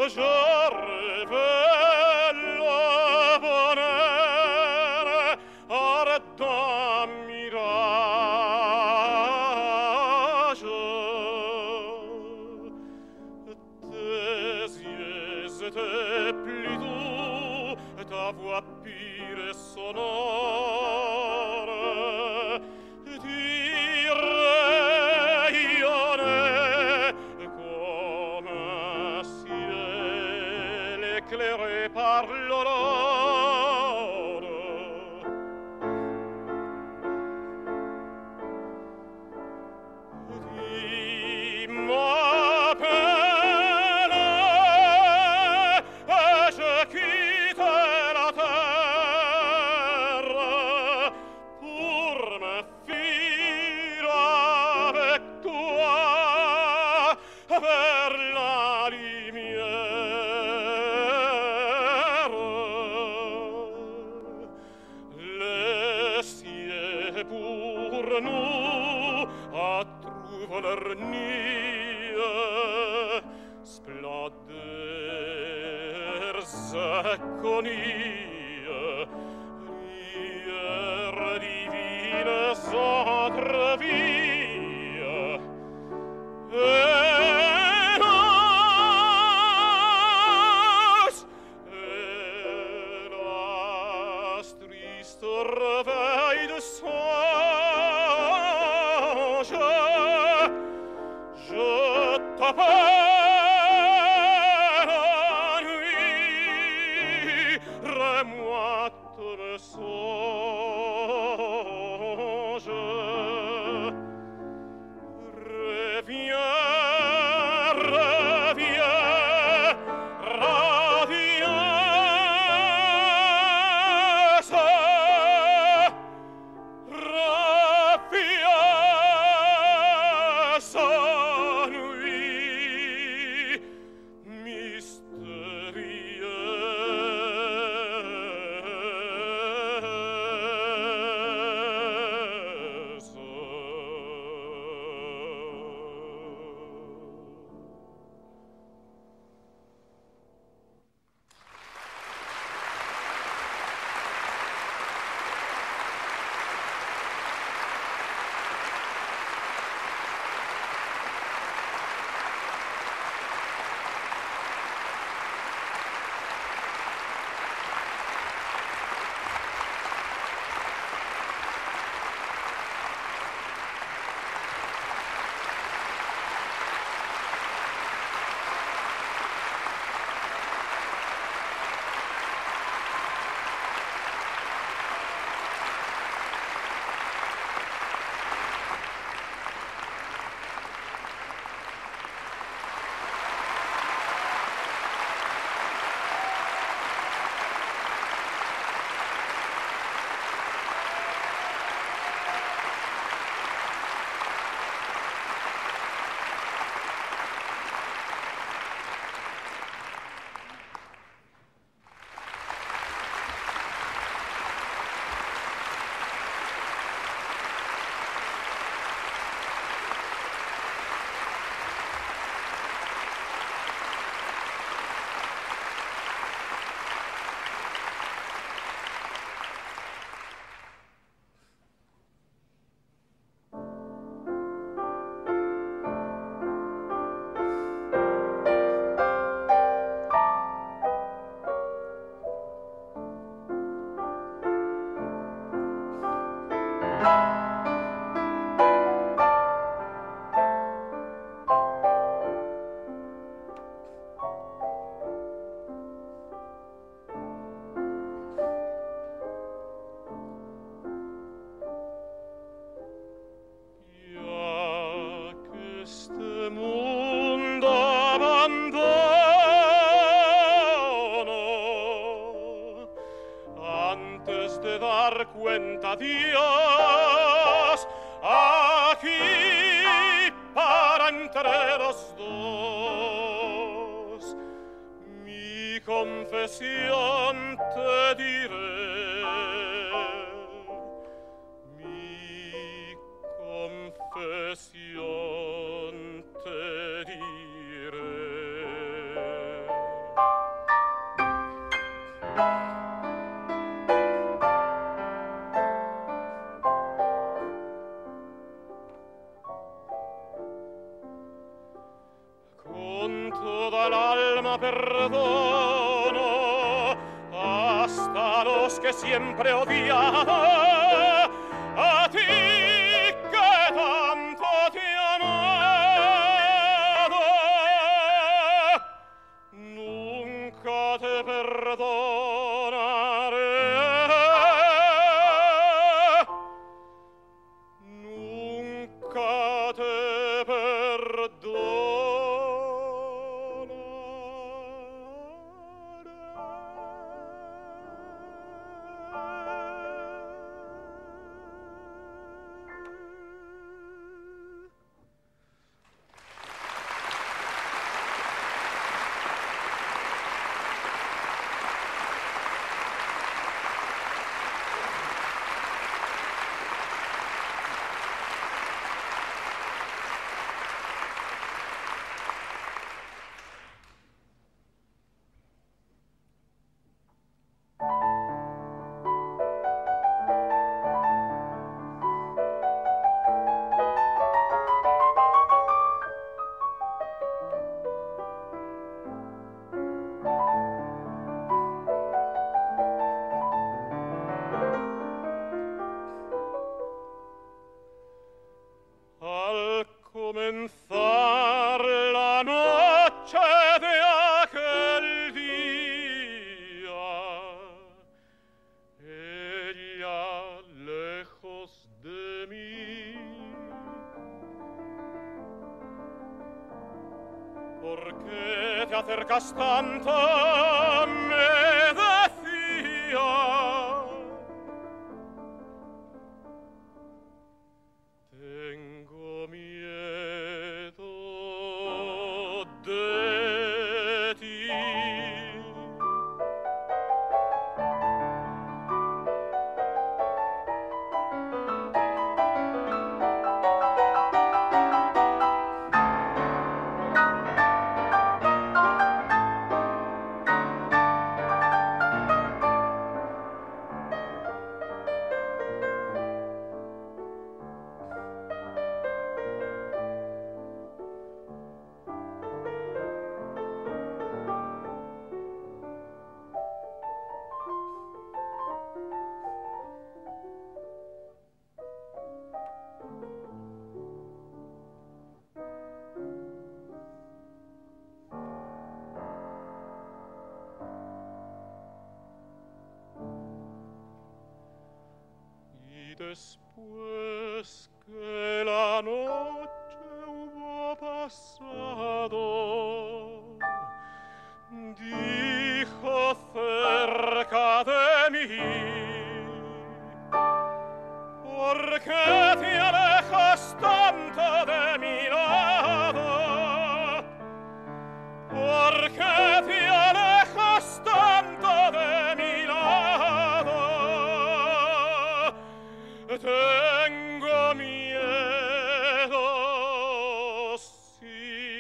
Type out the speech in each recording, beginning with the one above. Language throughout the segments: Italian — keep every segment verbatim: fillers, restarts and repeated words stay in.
je rêvais le bonheur ardent mirage. Tes yeux étaient plus doux, ta voix pure et sonore, tu rayonnais comme un ciel éclairé par l'aurore. Tu m'appelais et je quittais la terre pour me fuir avec toi vers la lumière. Les cieux pour nous trouvent leur nuit, splendeurs inconnus, lueurs divines entrevues. Hélas, hélas, triste réveil de songe, je t'appelle la nuit, remois ton songe. Reviens, reviens, radieuse, rapieuse nuit mystérieuse. cuenta Dios aquí para entre los dos. Mi confesión te diré, mi confesión te diré. alma perdono hasta los que siempre odiaba a ti que tanto te he amado. Nunca te perdonaré, nunca te perdonaré. Al comenzar la noche de aquel día, ella lejos de mí, ¿por qué te acercas tanto? Me decía. Tengo miedo de ti. Después que la noche hubo pasado, dijo cerca de mí: ¿por qué te alejas tanto de mi lado? ¿Por qué te alejas tanto de mi lado? Tengo miedo, sí.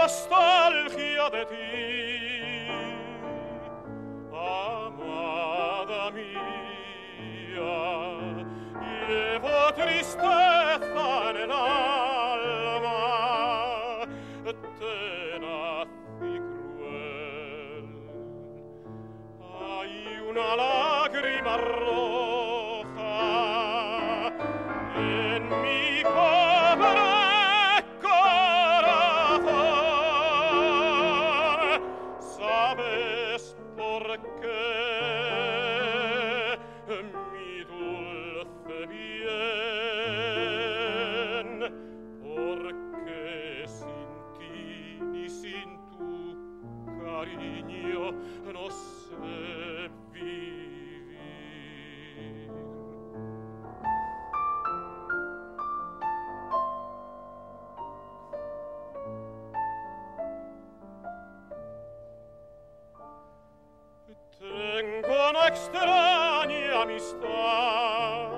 nostalgia de ti, amada mía. Llevo tristeza en el alma, tenaz y cruel. Hay una lágrima roja en mi pobre corazón. ¿Sabes por qué, mi dulce bien? Porque sin ti ni sin tu cariño no sé vivir. Tengo una extraña amistad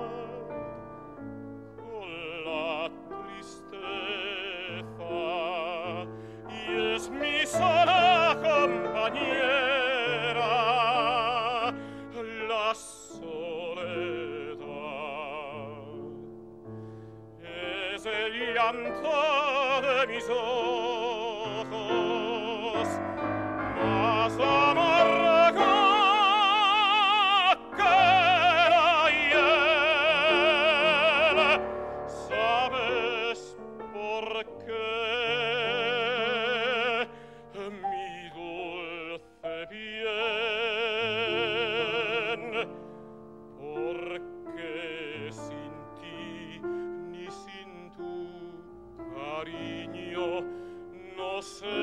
con la tristeza y es mi sola compañera, la soledad. Es el llanto de mis ojos más amargo que la hiel. ¿Sabes por qué, mi dulce bien? Porque sin ti ni sin tu cariño no sé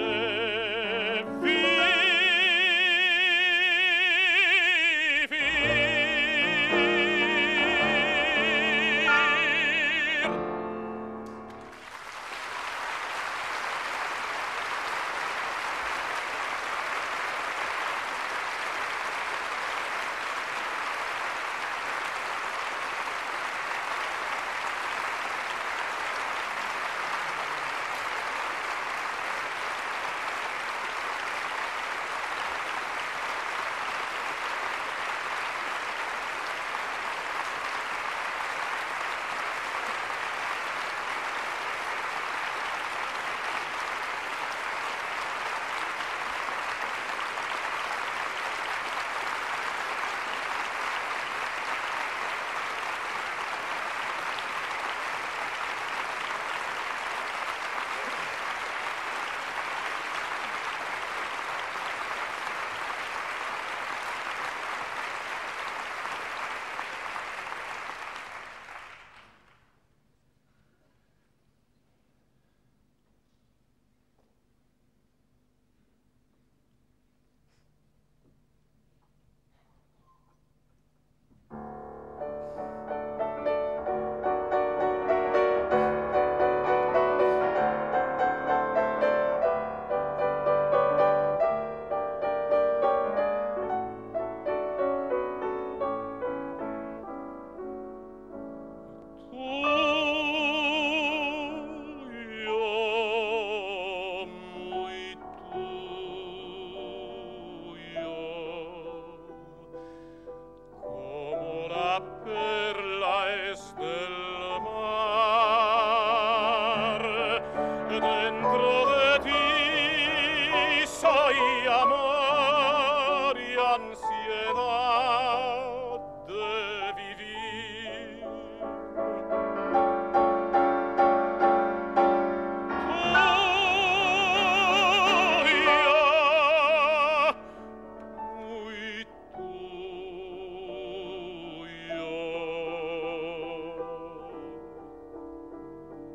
vivir.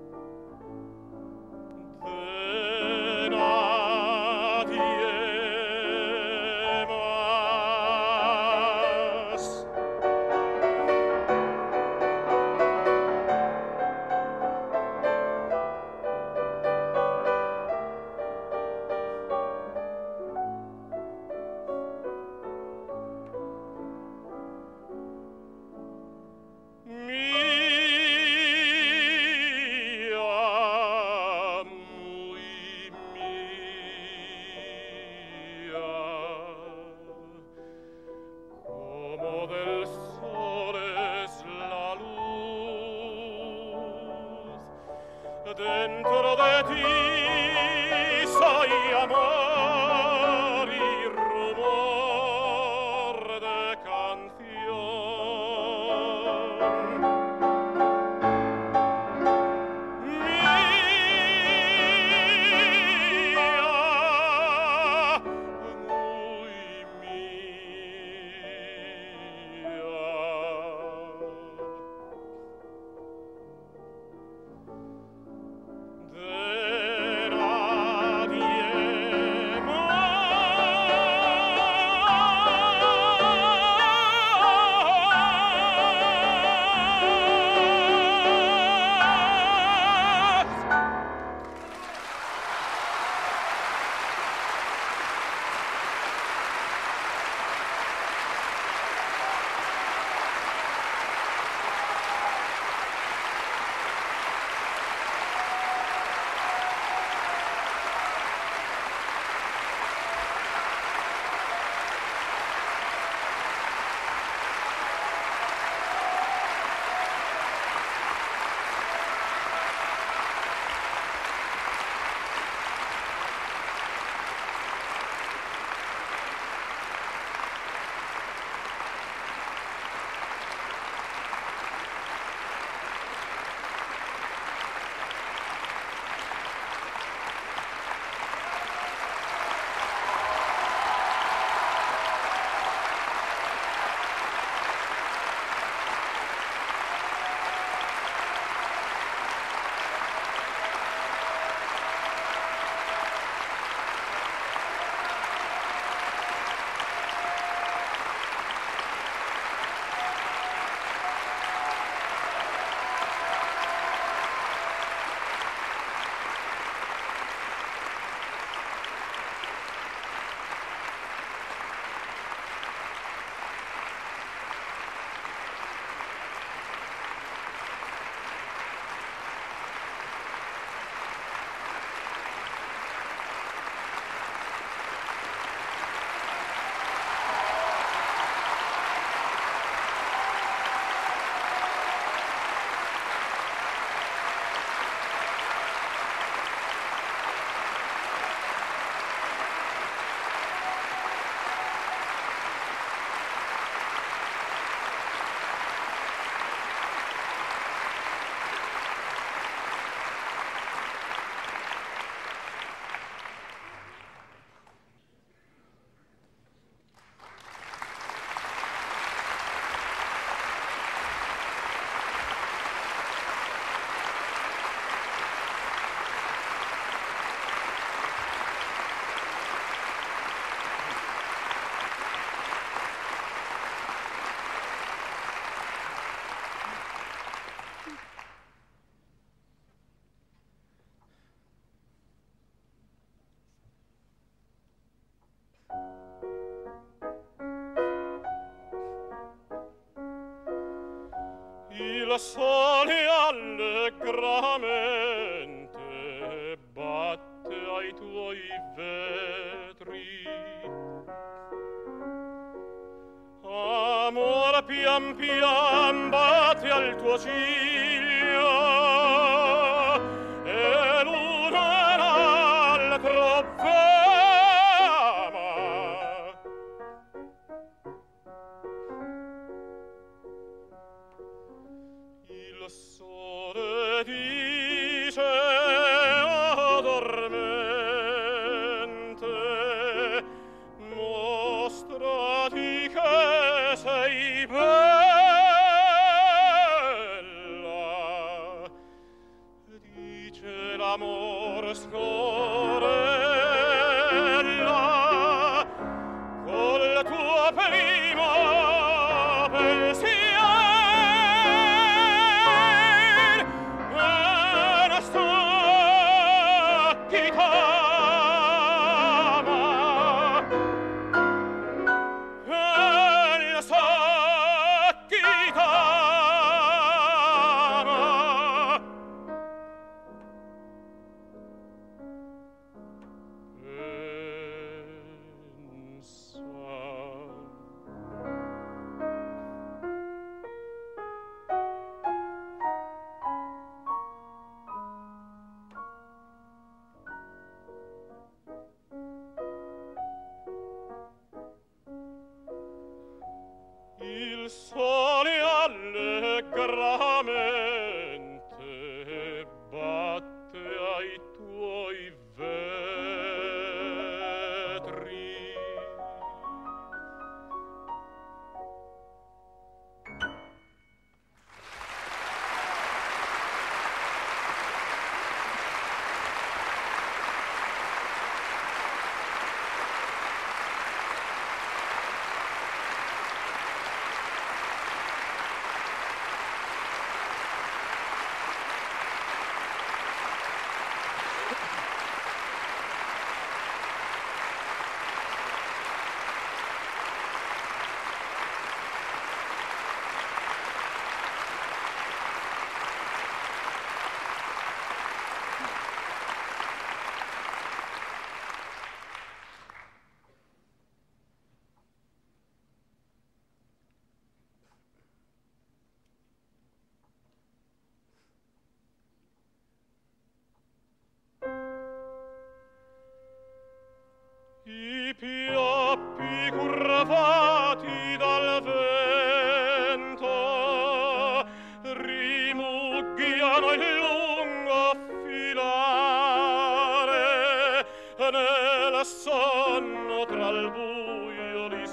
De nadie Il sole allegramente batte ai tuoi vetri. Amor pian pian batte al tuo ciglio e l'una l'altro ama. Il sole dice addormente, mostrati che sei bella. Dice l'amor scorella col tuo primo pensiero. Il sole allegramente batte ai tuoi vetri. I pioppi curvati dal vento rimuggiano il lungo filare, nel sonno tra il buio li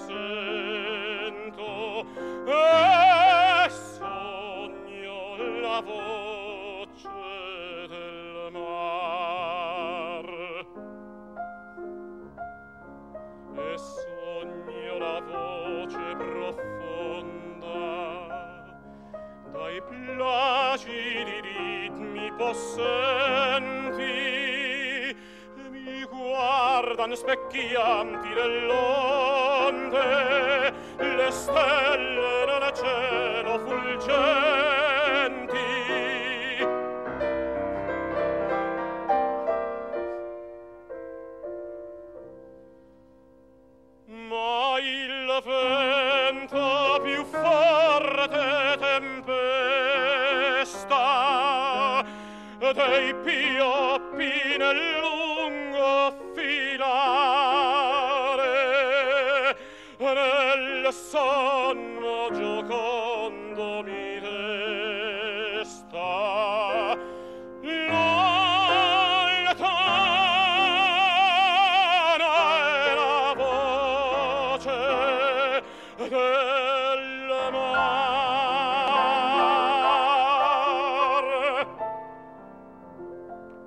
sento e sogno la voce del mar. E sogno la voce profonda dai placidi ritmi possenti, mi guardan specchianti nell'onde le stelle nel cielo fulgenti. Ma il vento più forte tempesta dei pioppi nel lungo filare, nel sonno giocondo mi desta. Del mar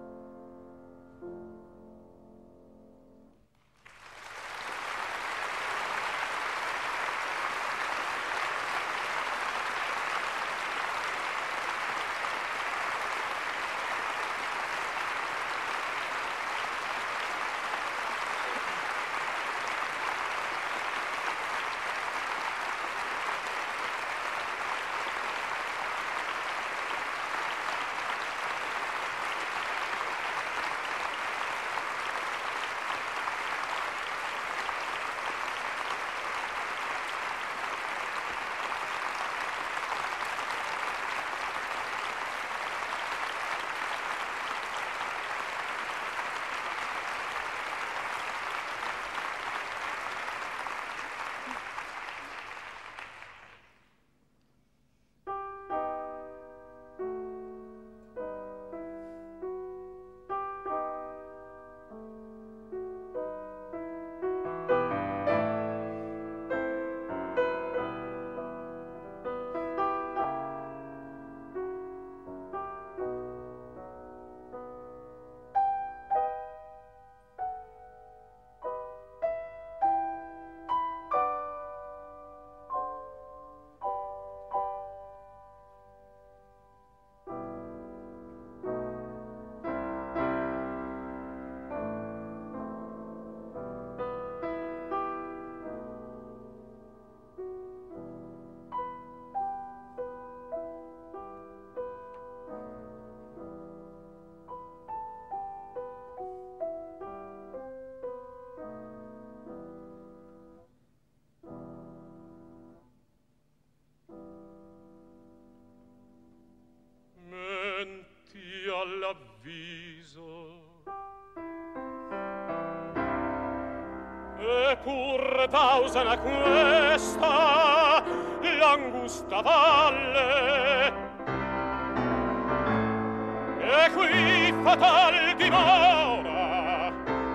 pur dausana questa l'angusta valle, e qui fatal dimora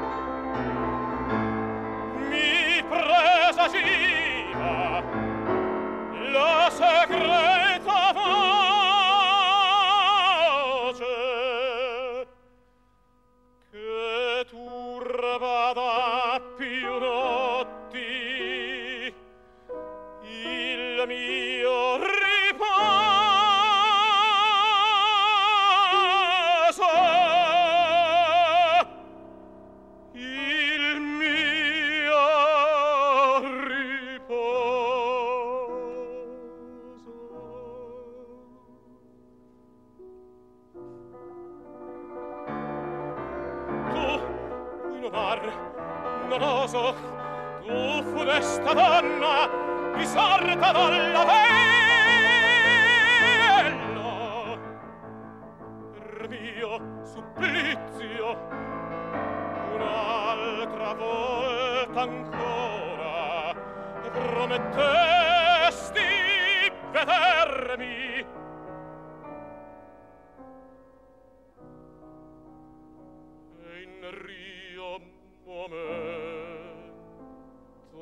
mi presagiva la segreta voce che turba da più notti il mio riposo, il mio riposo. Tu, in mar, non oso, tu funesta donna, risorta dalla vella, per mio supplizio, un'altra volta ancora, promettesti vedermi. E in rio momento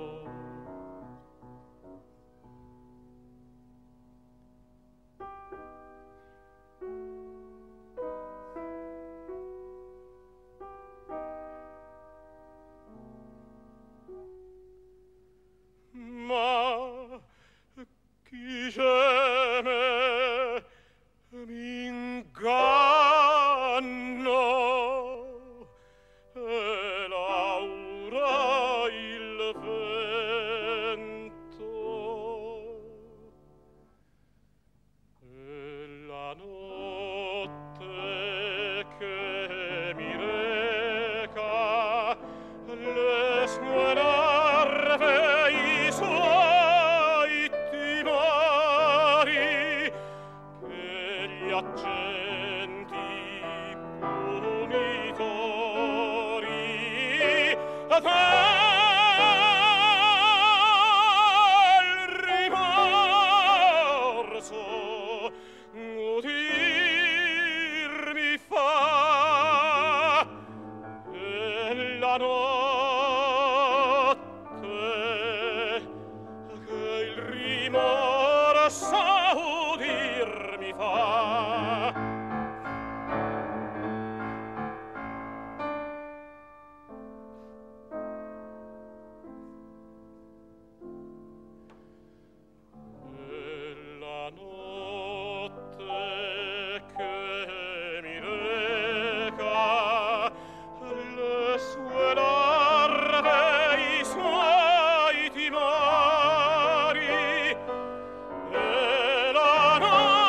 ma chi geme m'inganno e l'aura il vento e la notte che mi reca le sue larve, i suoi timori, che gli accenti punitori a tal rimorso udirmi fa, e la notte che il rimorso udirmi fa. E la notte che mi reca le sue larve, i suoi timori, e la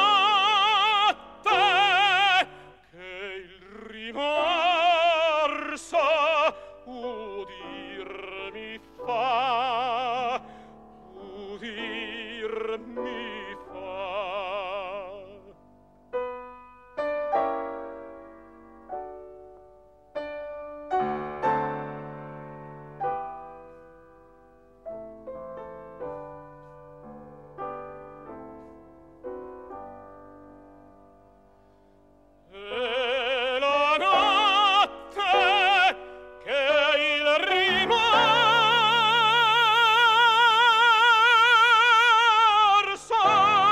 notte che il rimorso udirmi fa, udirmi fa. E la notte che il rimorso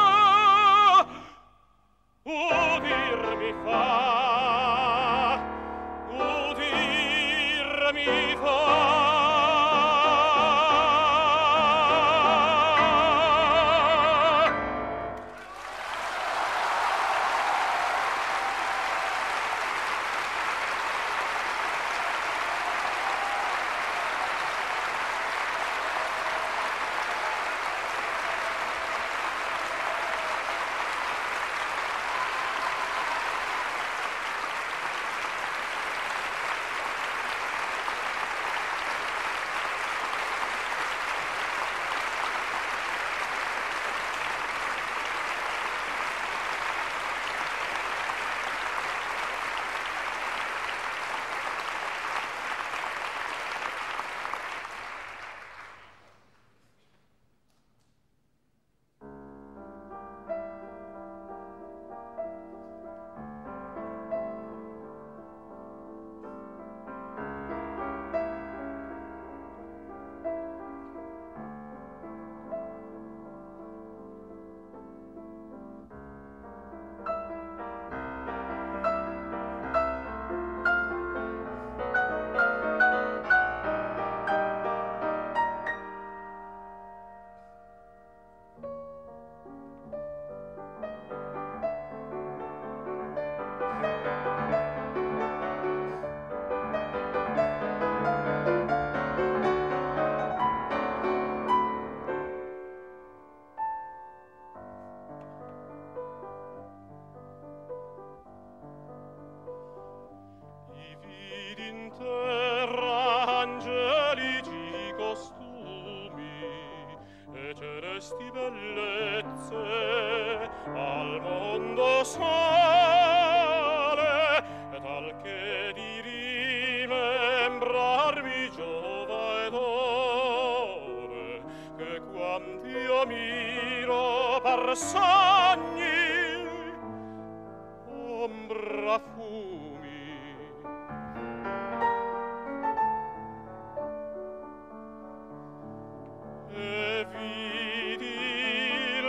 udirmi fa, udirmi fa. celesti bellezze al mondo sale, tal che di rimembrarmi giova ed ore, che quant'io miro par sogni, ombra fumi. E vidi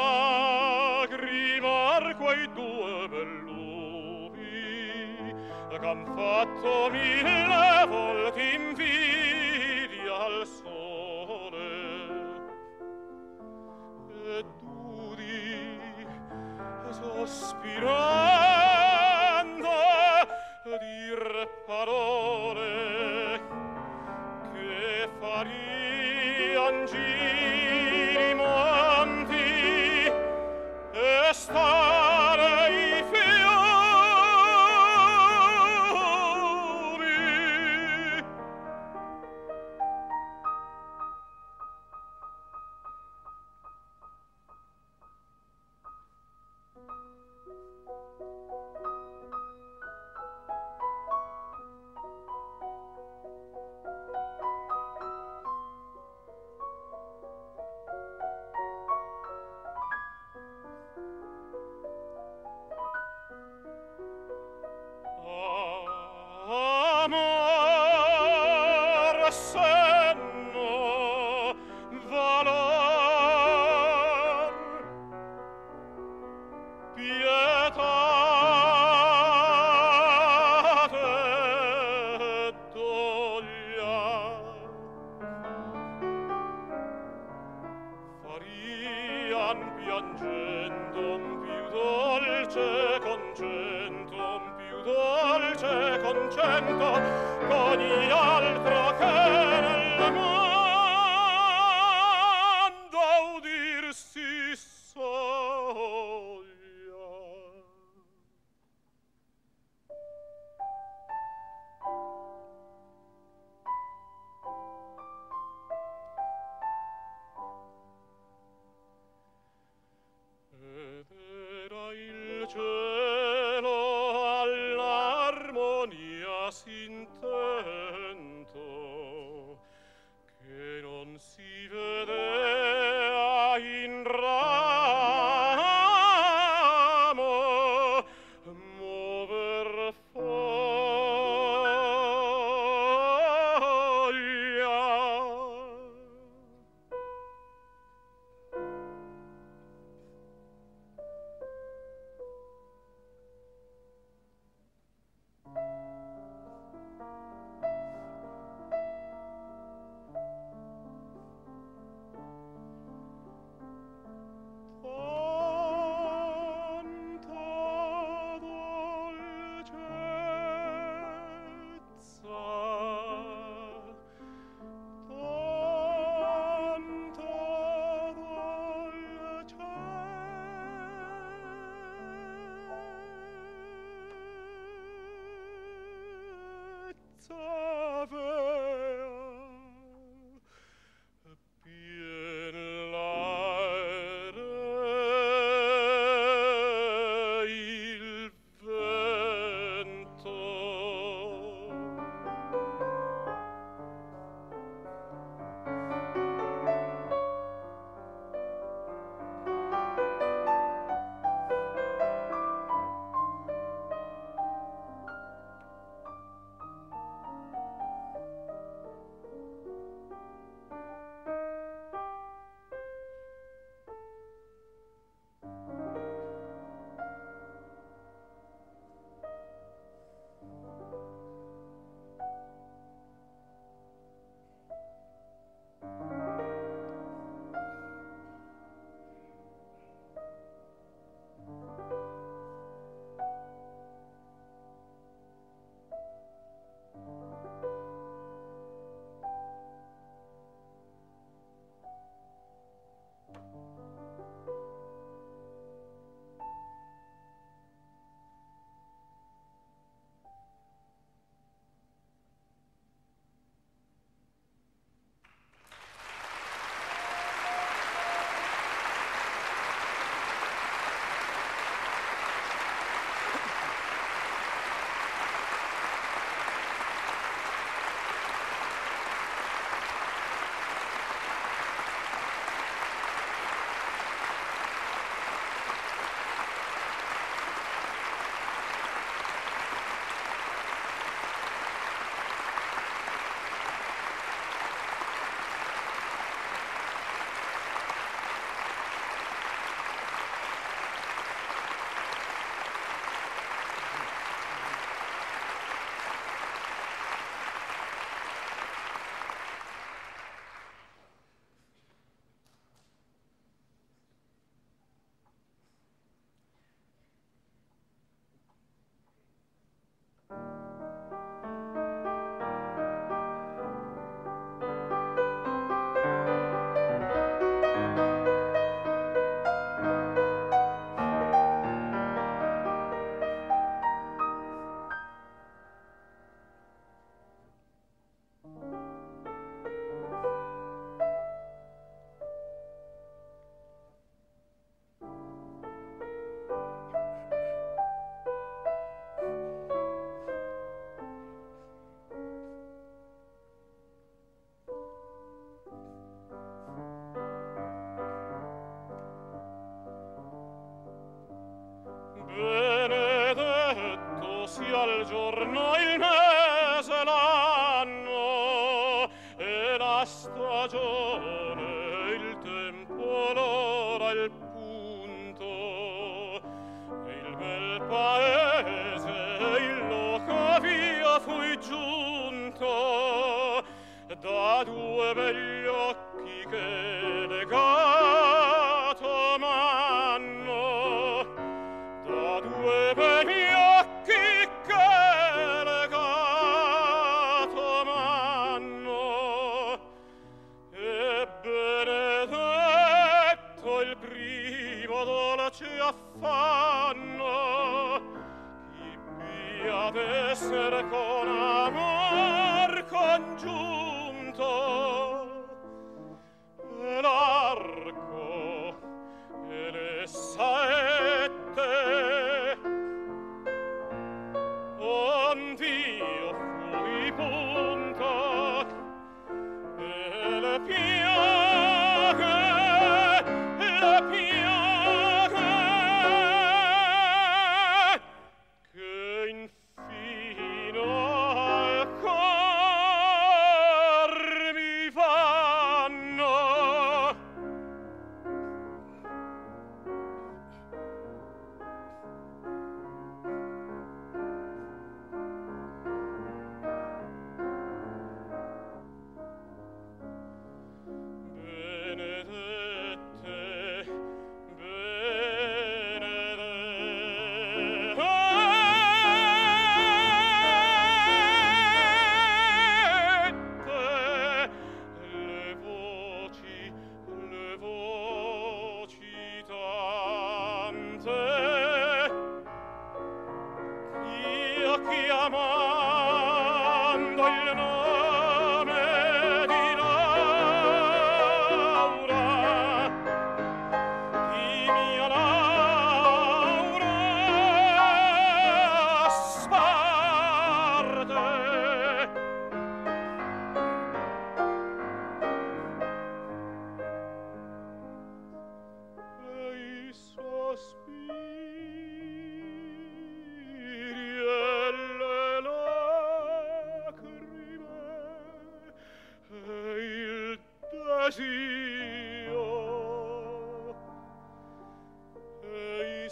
lagrimar quei due bellumi ch'han fatto mille volte invidia al sole. Ed udi sospirando dir parole che farian giri monti e stare i fiori. Amor, senno, valor, pietate et doglia farian piangendum più dolce concentum, più dolce concento ogni altro che nel mondo udirsi soglia. Ed era il cielo all'armonia s'intende voce affanno chi pia d'essere con amor congiunto e l'arco e le saette ond'io fui punto e le piaghe le piaghe che infino al cor mi fanno benedette, benedette le voci, le voci tante io chiamando il nome di Laura, di mia Laura sparde. E i sospiri e le lacrime e il desio e i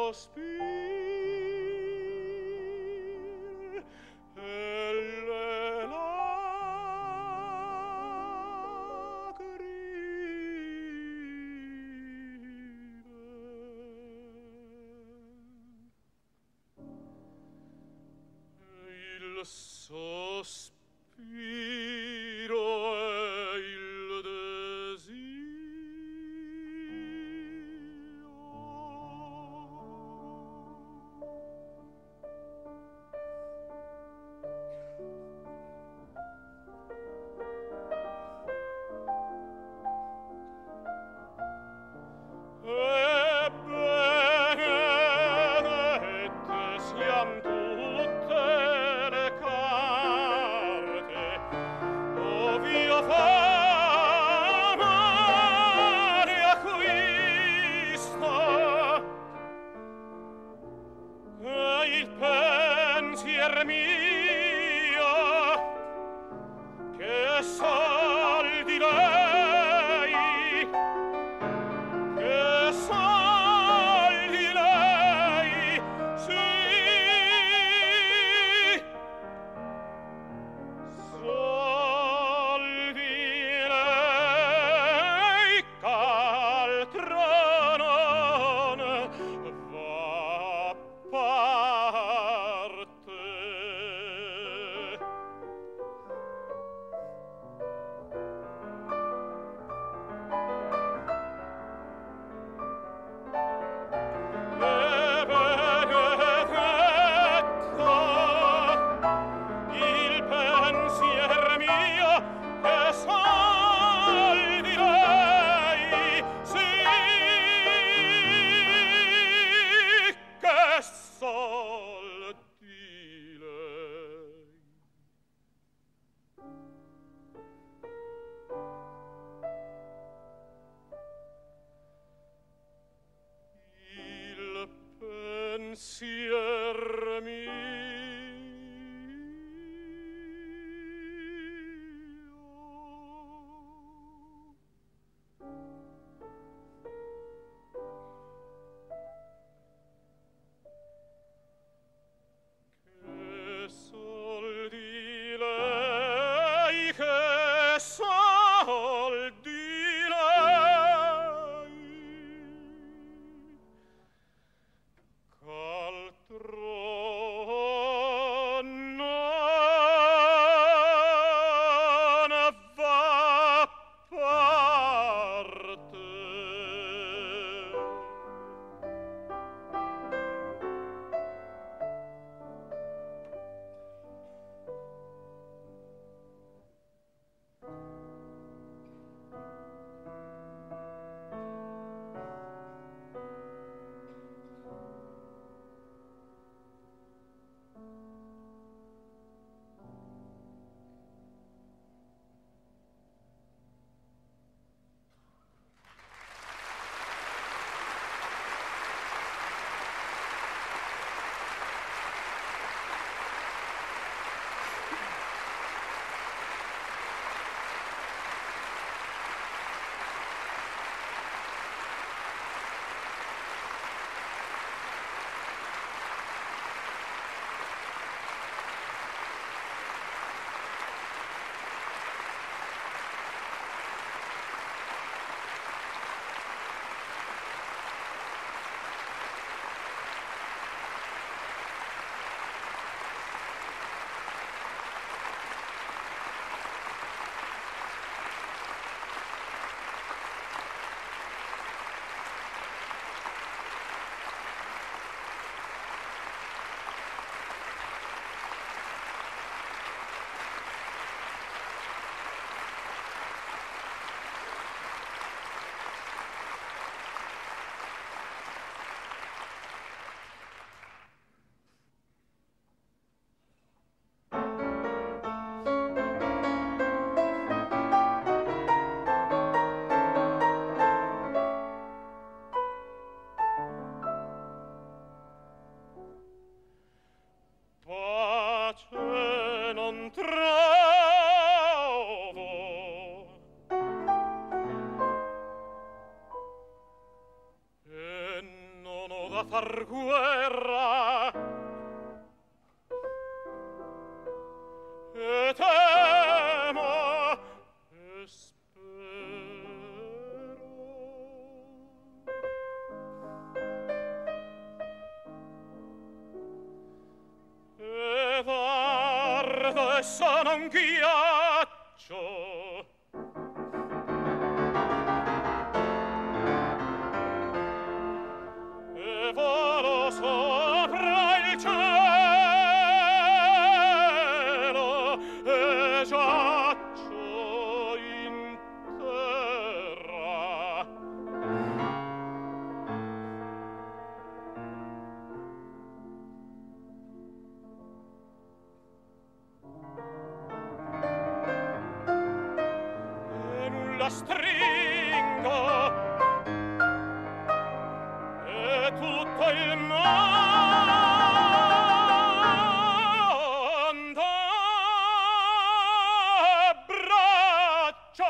sospiri e le lacrime il sospiro e il desio e benedette siam tutte le carte ov'io f'amare acquisto e il pensier mio che sol di lei che sol di lei sì sol di lei ch'altro non va a parte. E benedetto il pensier mio che sol di lei sì che sol di lei il pensier mio che sol di lei a far guerra e temo e spero e guardo e sono un ghiaccio e volo sopra il cielo e giaccio in terra. E nulla stringo e tutto il mondo abbraccia.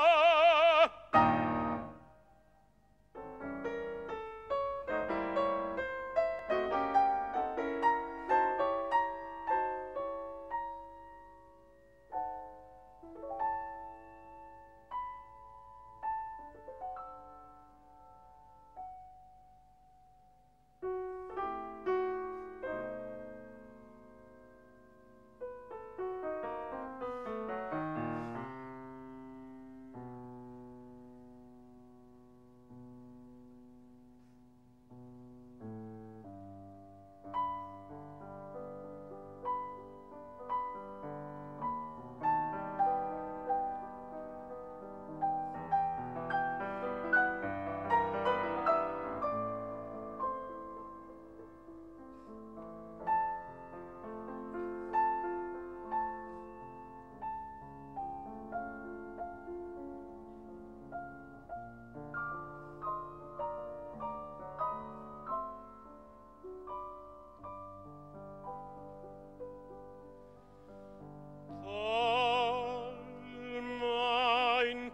Calma in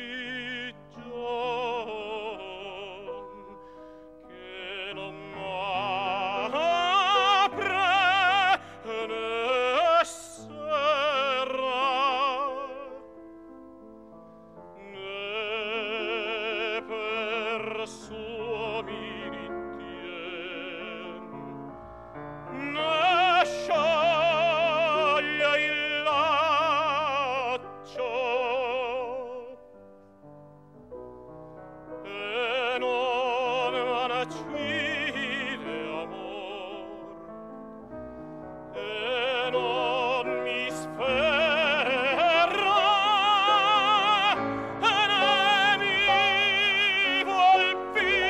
prigion che non m'apre né serra né per suo mi ritien né scioglie il laccio e non m'accide amor e non mi sferra e ne mi vuol via.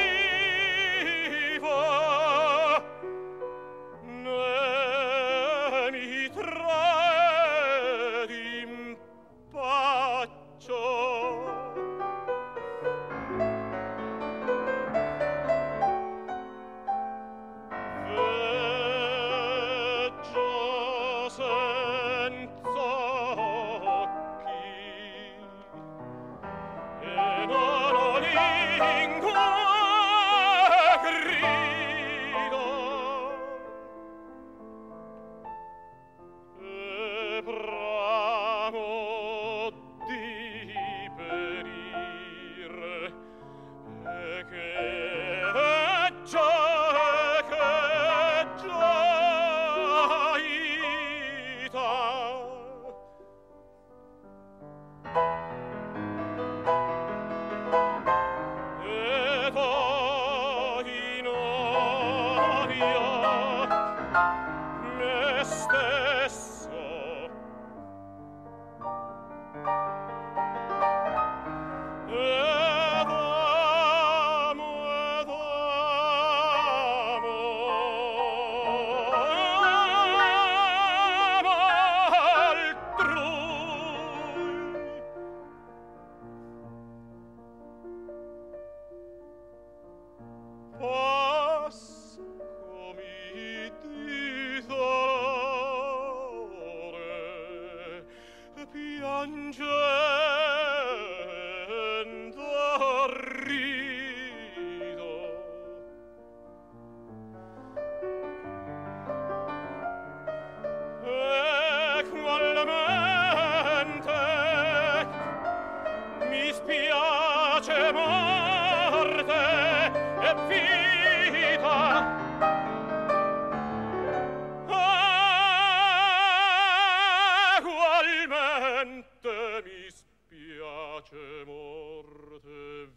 mi spiace morte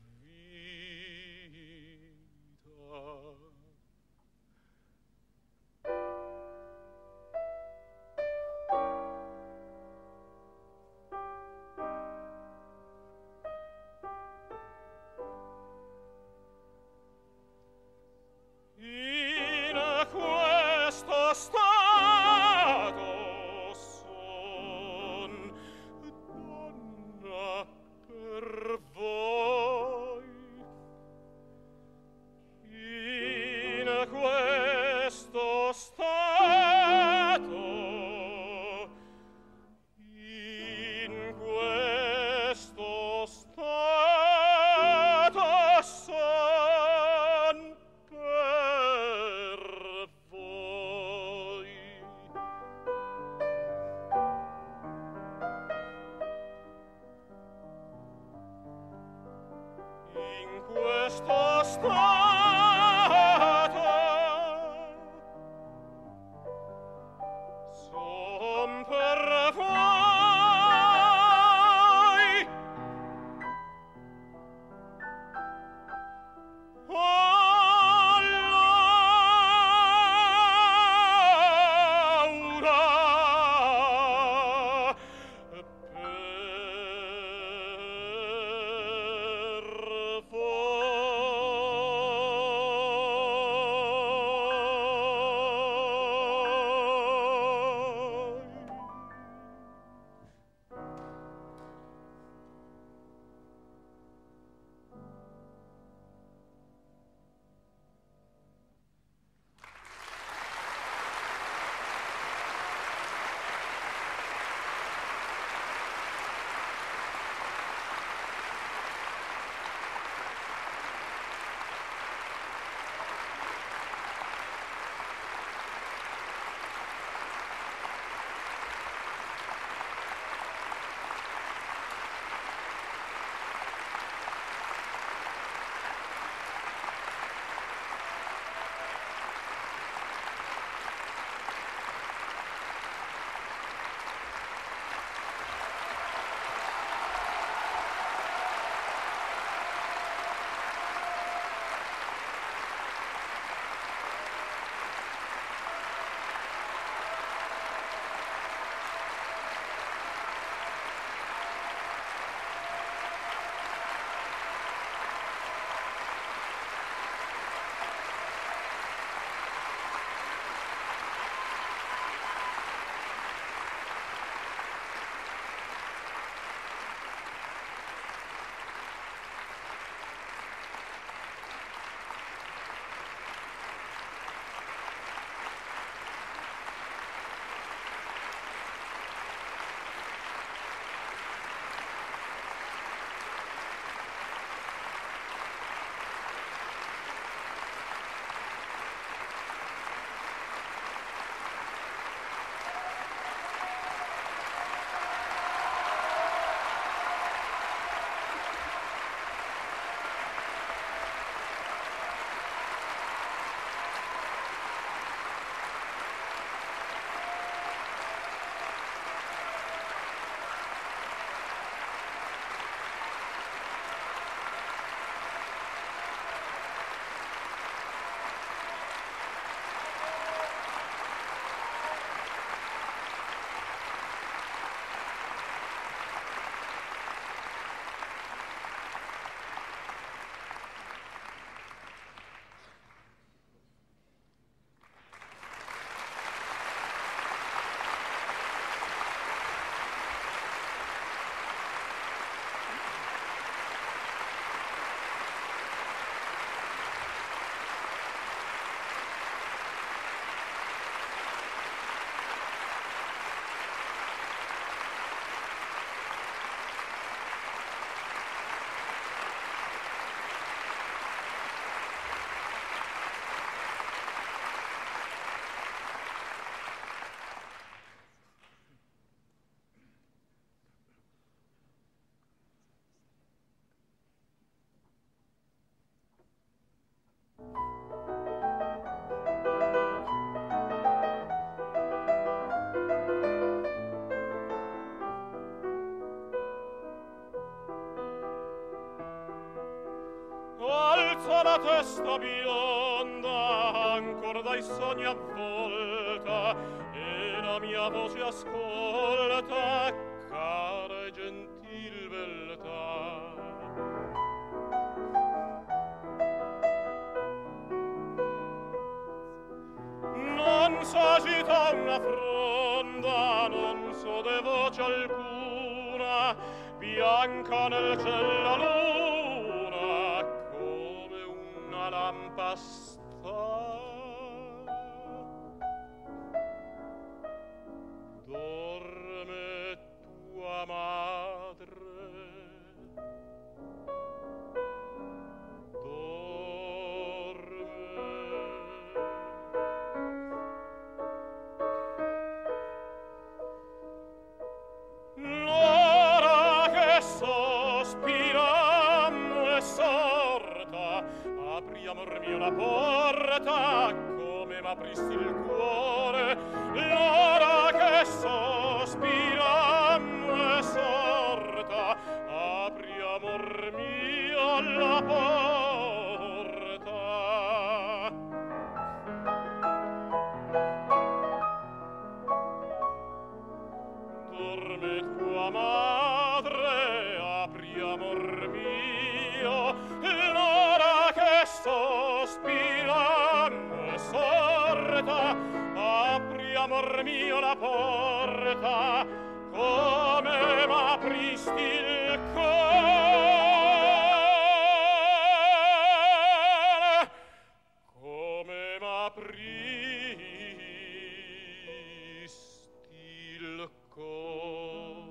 vita. In questo stato son donna per voi. In questo stato, in questo stato son per voi. In questo stato son per voi. Oh, Laura, per voi. la testa bionda ancor dai sogni avvolta e la mia voce ascolta, cara e gentil beltà. Non s'agita una fronda, non s'ode voce alcuna, bianca nel ciel la luna come una lampa sta. Dorme tua madre, amor mio, la porta come m'apristi il cuore l'ora che sospirammo e sorta. Apri, amor mio, la porta. Dorme tua madre, apri, amor mio, l'ora che sospirammo e sorta. Apri, amor mio, la porta come m'apristi il cuore, come m'apristi il cuore.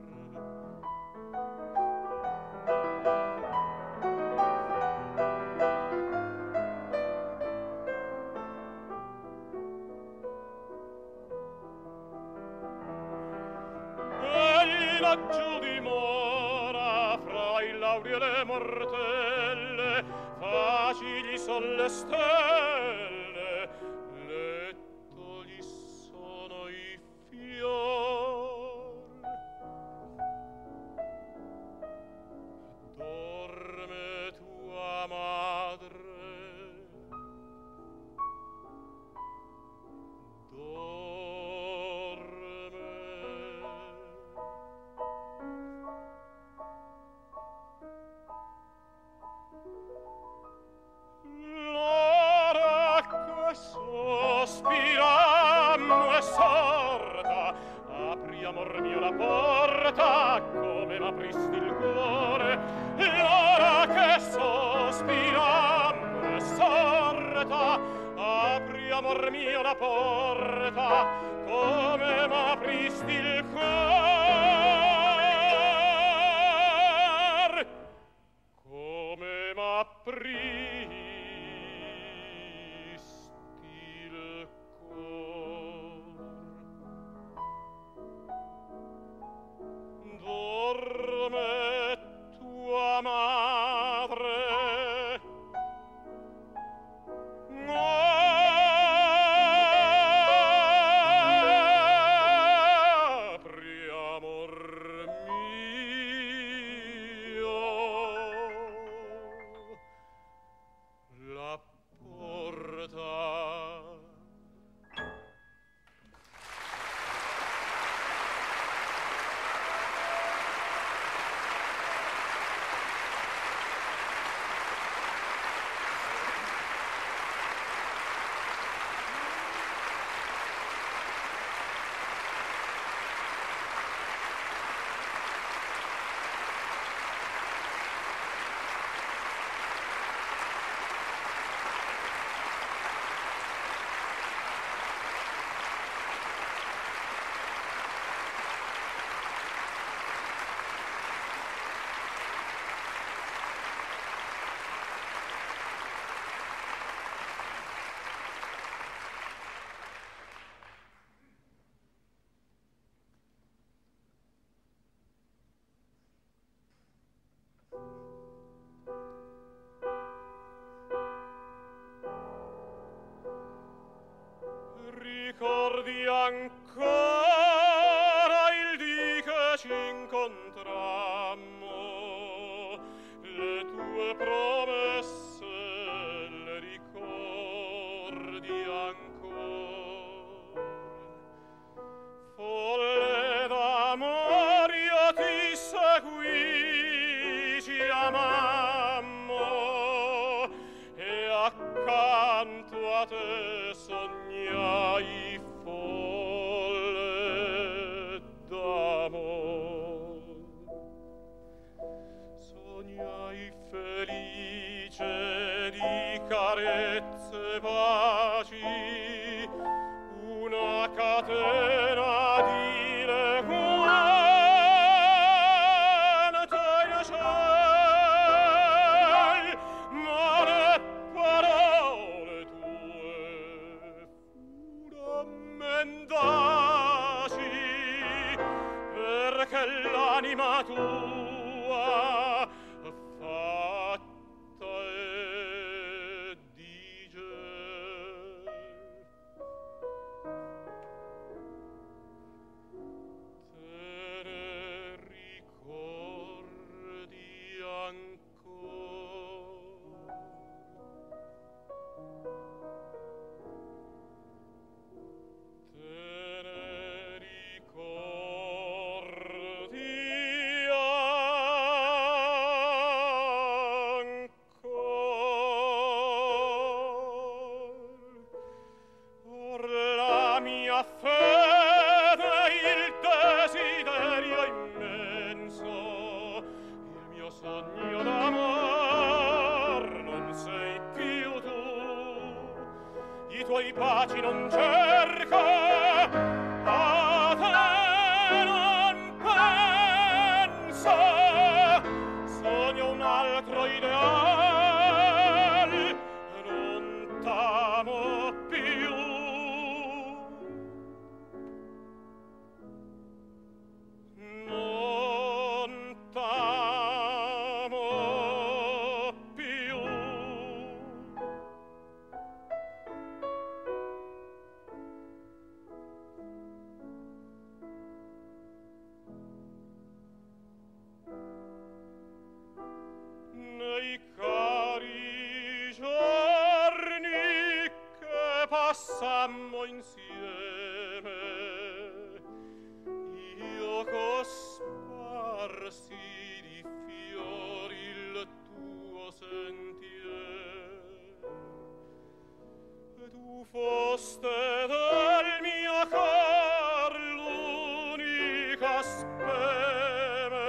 Laggiù dimora fra i lauri e le mortelle, facili son le stelle, letto gli sono i fior. Dorme tua madre, sospirammo e sorta. Apri, amor mio, la porta come m'apristi il cuore l'ora che sospirammo e sorta. Apri, amor mio, la porta come m'apristi il cuore, come m'apristi tua madre. Apri, amor mio, la porta. Ricordi ancora il dì che ci incontrammo, le tue promesse carezze baci, una catena di leguante in ciel, ma le parole tue furamendaci, perché l'anima tua fatta e diger. Te ne ricordi ancora? Te ne ricordi ancora? Or la mia fede, il desiderio immenso, il mio sogno d'amor, non sei più tu. I tuoi baci non cerco, a te non penso, sogno un altro ideal, non t'amo più. Non t'amo più. Nei cari giorni che passammo insieme, io cosparsi di fiori il tuo sentier. Tu foste del mio cor l'unica speme,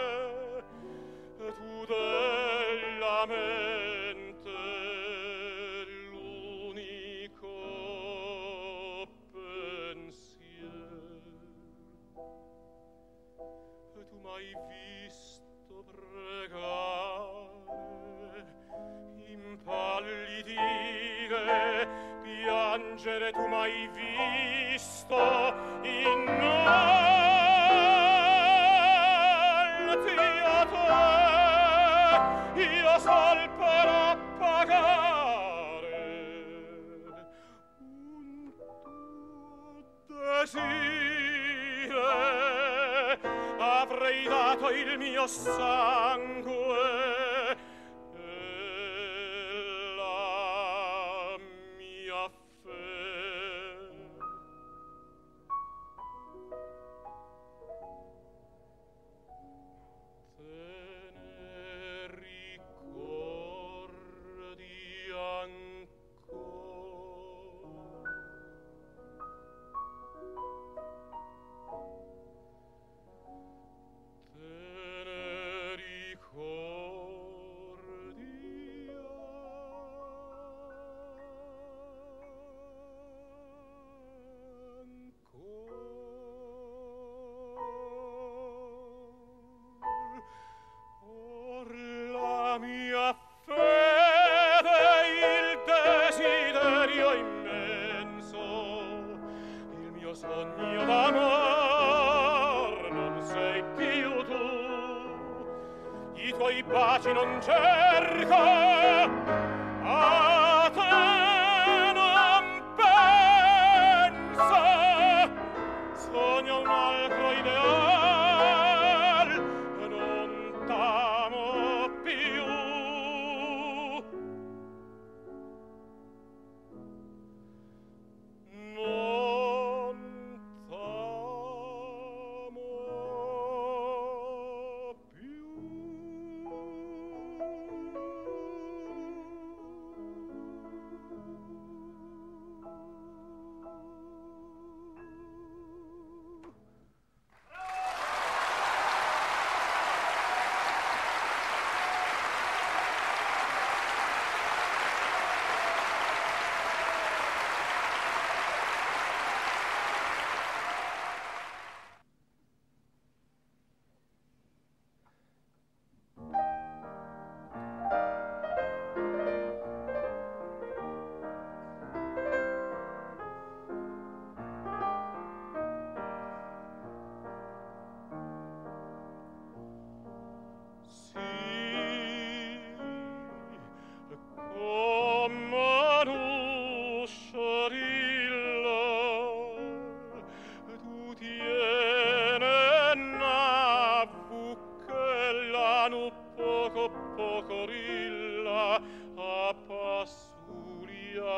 tu della mente l'unico pensier. Tu m'hai visto pregare, impallidire, piangere, tu m'hai visto innalti a te, io sol per appagare un tuo desire, avrei dato il mio sangue e la mia fede. Te ne ricordi ancora? Te ne ricordi ancora? Or la mia fede, il desiderio immenso, il mio sogno d'amor, non sei più tu. I tuoi baci non cerco, a te non penso, sogno un altro ideal, non t'amo più. Non t'amo più.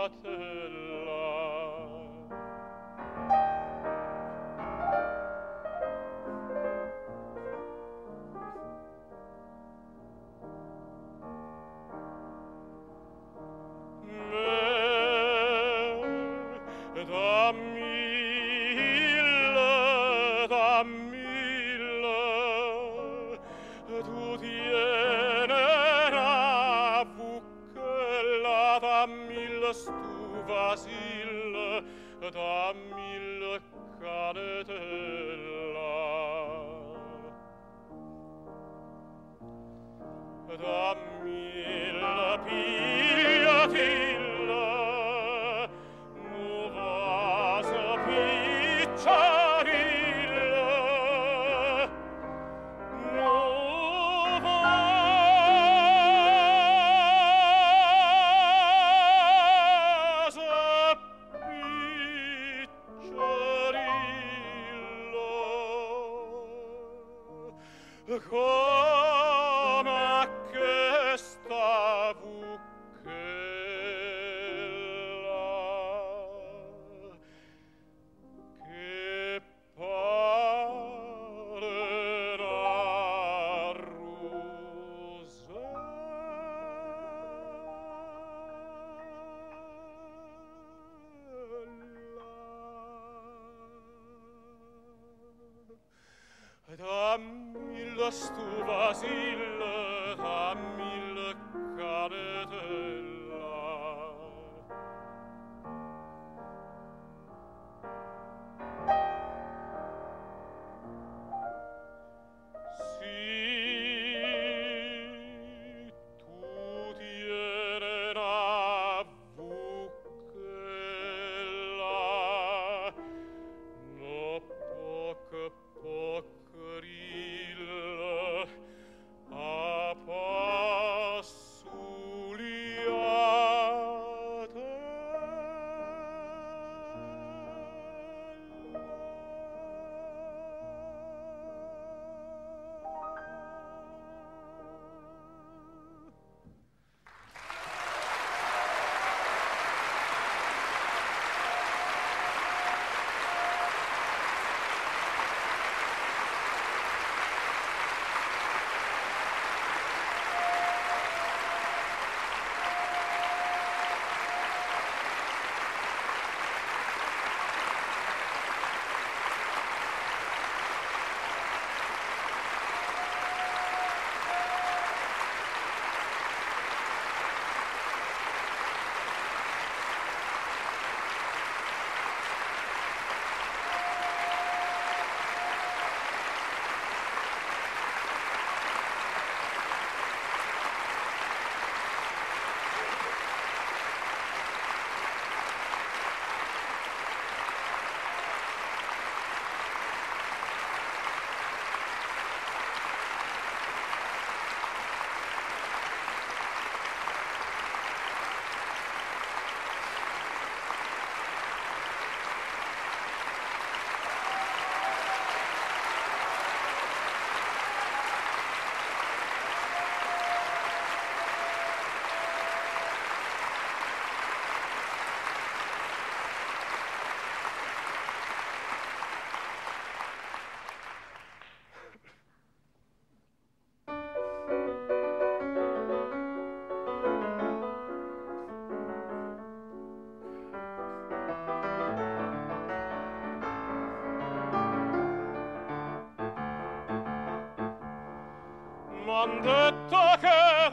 M'han detto che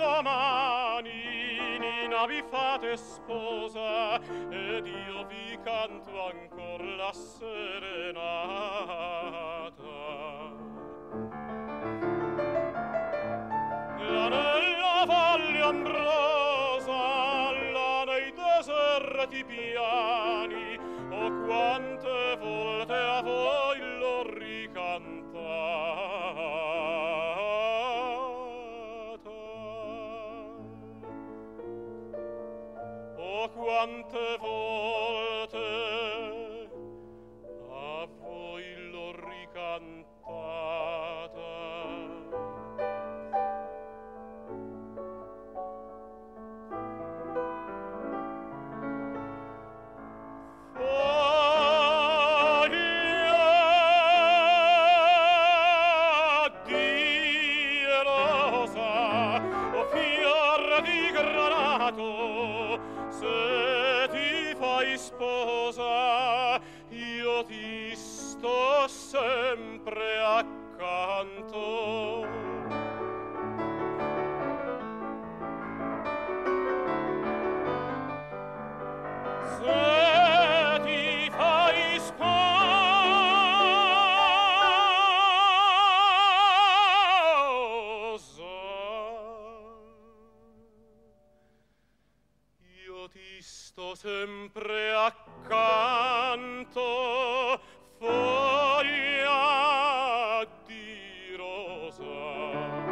domani Nina vi fate sposa ed io vi canto ancor la serenata. Là nella valle ombrosa, là nei deserti piani, oh quante volte a voi l'ho ricantata. Oh quante volte a voi l'ho ricantata. granato, se ti fai sposa, io ti sto sempre accanto. Se ti fai sposa, io ti sto sempre accanto, foglia di rosa.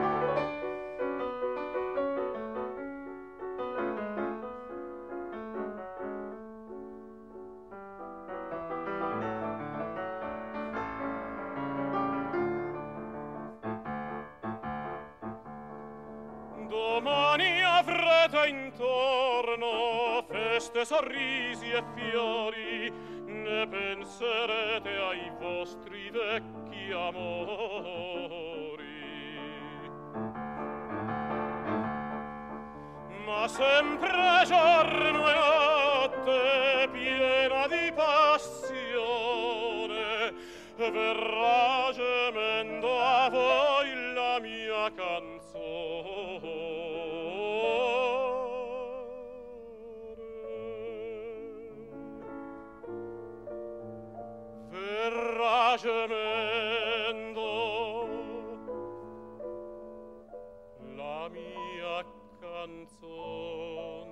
Domani avrete intorno feste, sorrisi e fiori, ne penserete ai vostri vecchi amori. Ma sempre giorno e notte piena di passione verrà gemendo a voi la mia canzone. Verrà gemendo la mia canzone.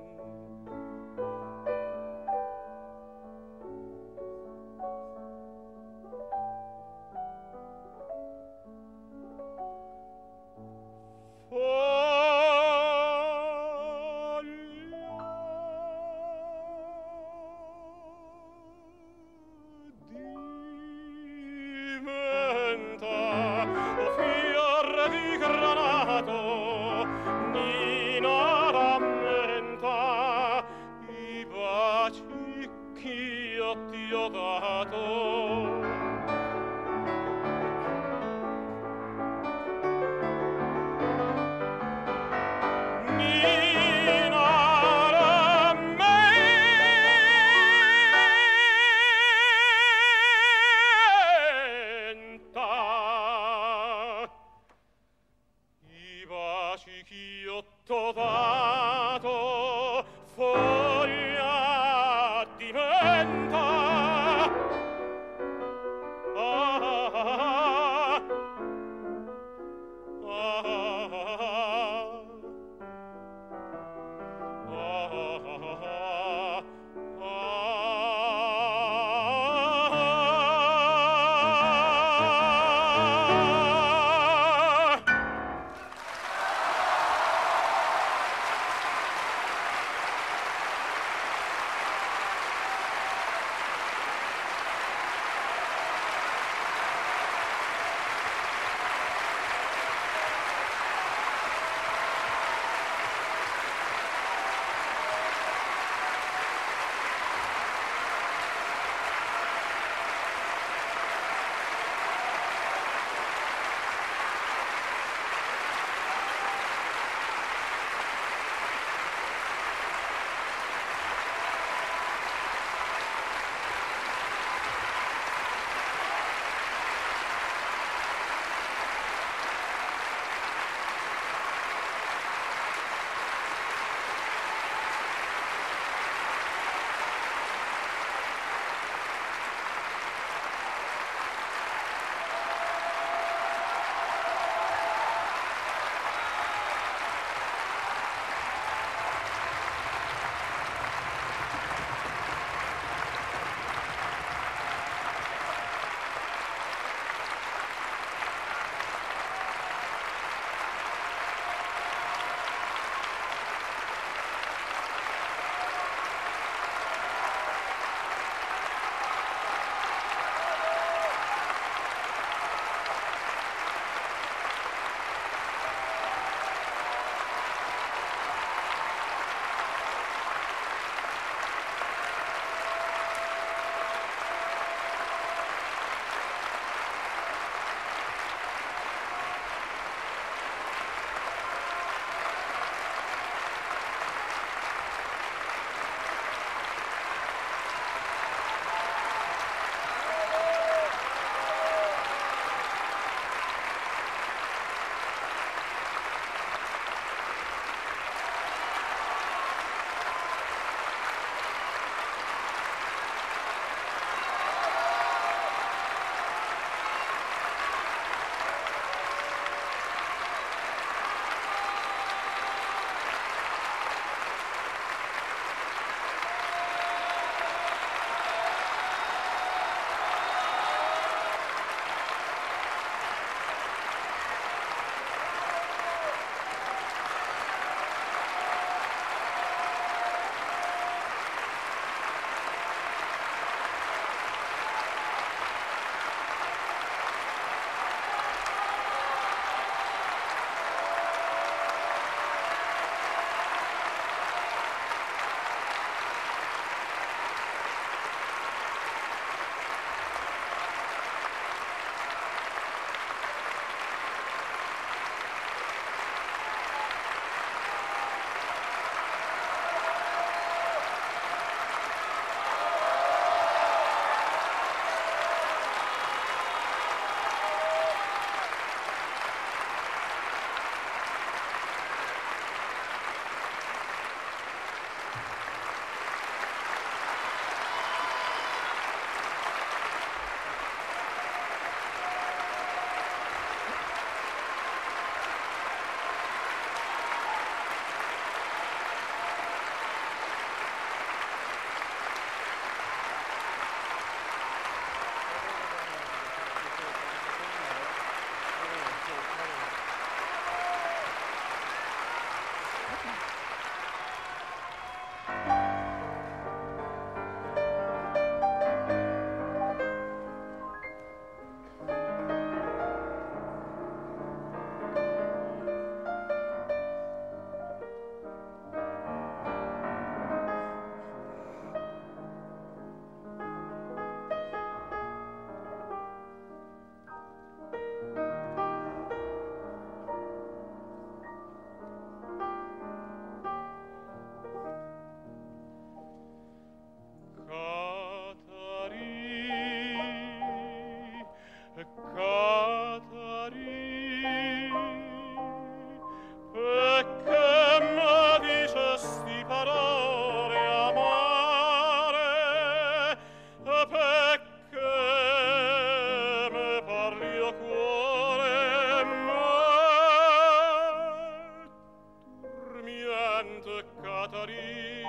sapiente Catari,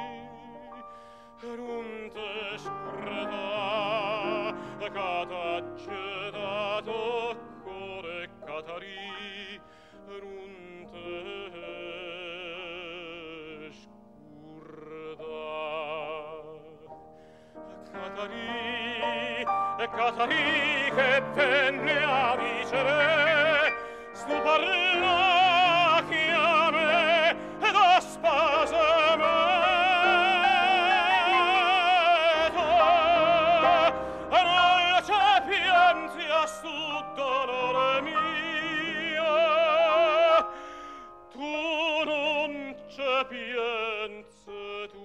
runte screta, catacce dato core Catari, runte Catari, Catari che venne a dicere stupar la chiame ed a spasemeto non c'è piantia stu dolore mio, tu non c'è pienze tu.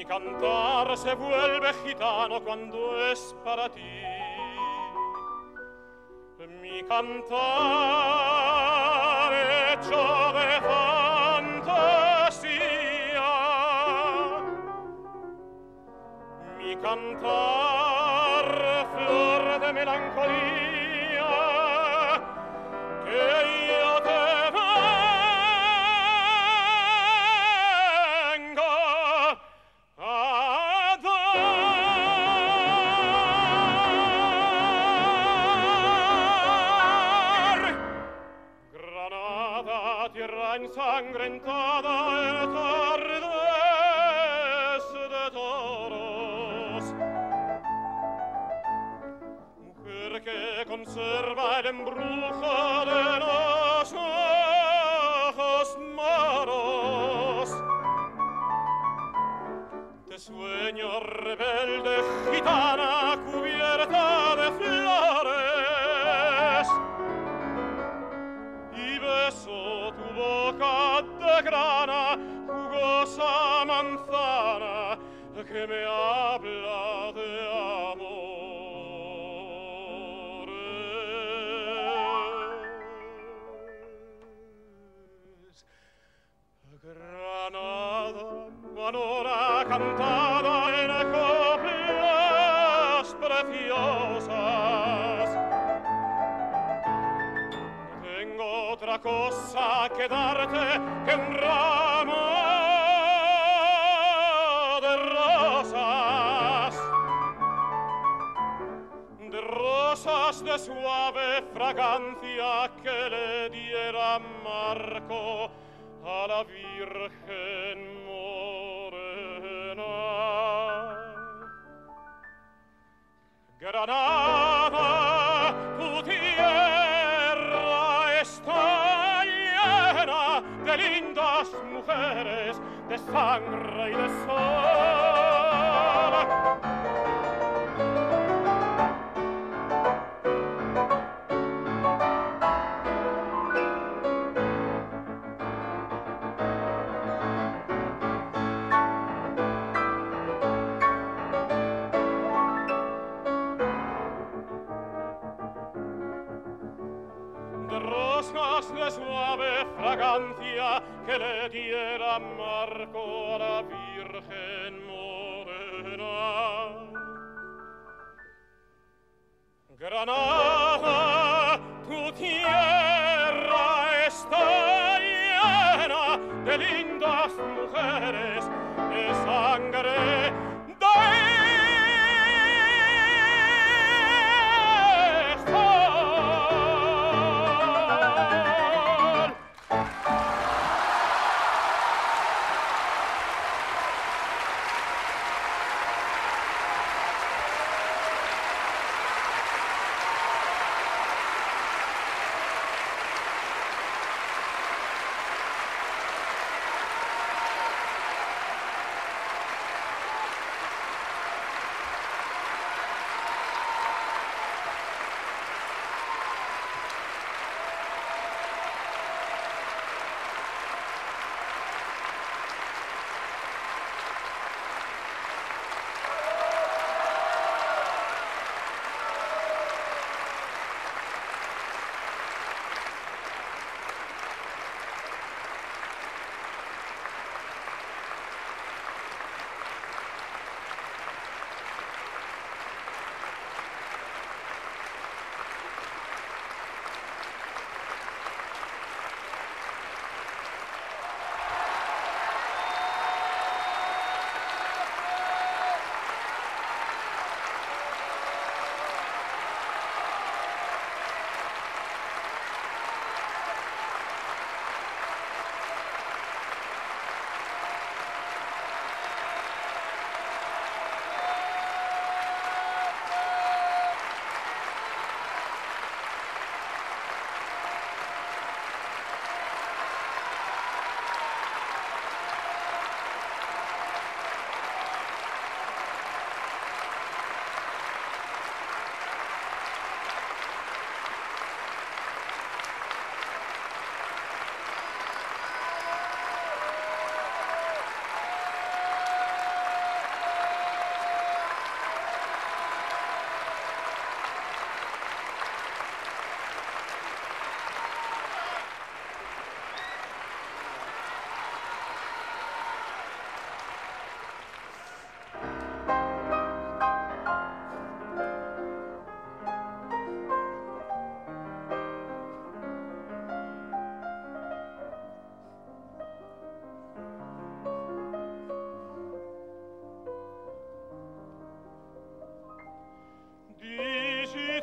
cantar se vuelve gitano cuando es para ti. Mi cantar hecho de fantasía, mi cantar flor de melancolía, que yo te vengo a dar. Granada, tierra ensangrentada en tardes de toros, mujer que conserva el embrujo de los ojos moros, de sueño rebelde gitana cubierta de flores, y beso tu boca de grana, jugosa manzana, que me habla de amores. Granada, manora cantada en coplas preciosas, no tengo otra cosa que darte que un ramo de rosas, de rosas de suave fragancia que le diera Marco a la Virgen morena. Granada, tu tierra está llena de lindas mujeres, de sangre y de sol. Rosas de suave fragancia que le diera Marco a la Virgen morena. Granada, tu tierra está llena de lindas mujeres, de sangre de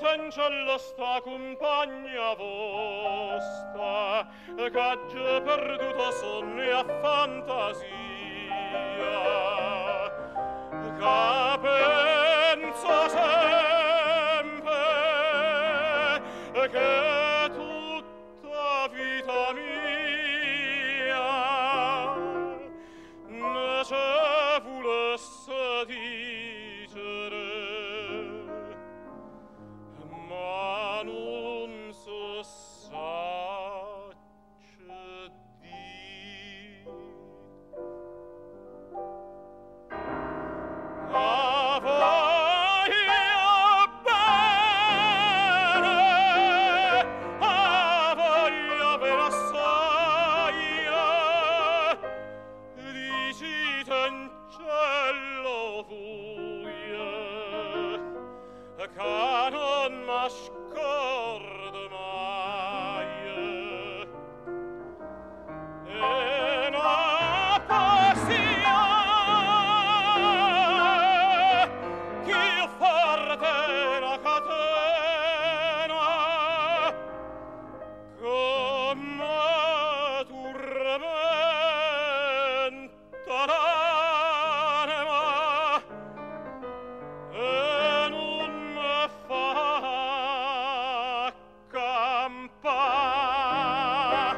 tencello sta compagna vostra, che già perduto sonne a fantasia, che penso sempre che tutta vita mia ne se volesse dicere, ma non so sacce dir. A voglio bene, a voglio bene assai, dicite in cielo voi, che non m'ascordo mai. E una passione ch'io forte una catena come tormenta l'anima e non me fa campare.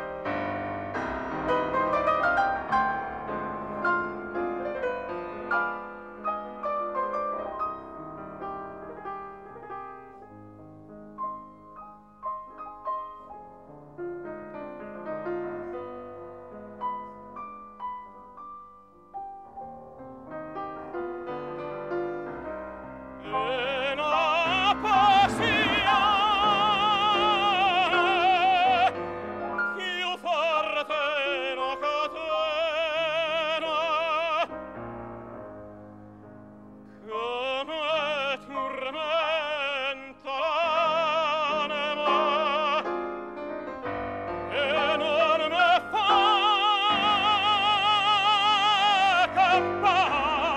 E una passione ch'io forte una catena come tormenta l'anima e non me fa campare.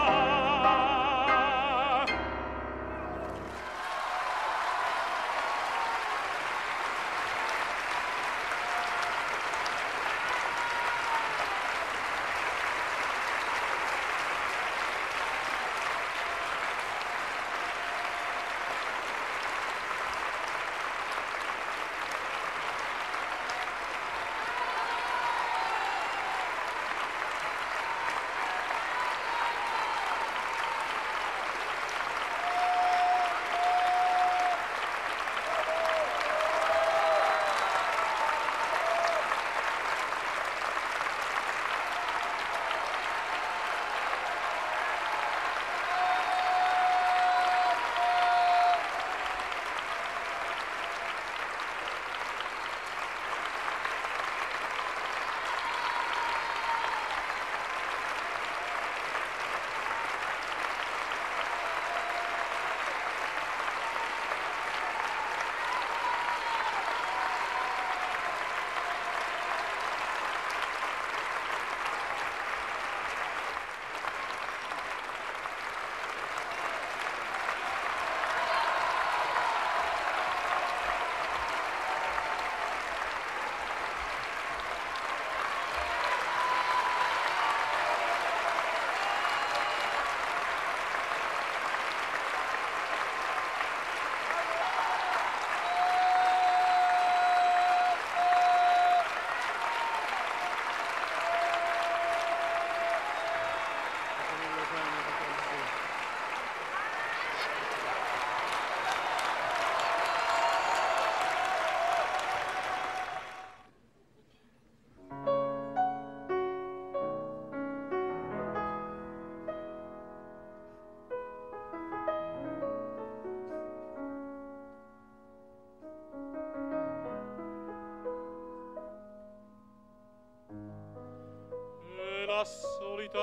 La solita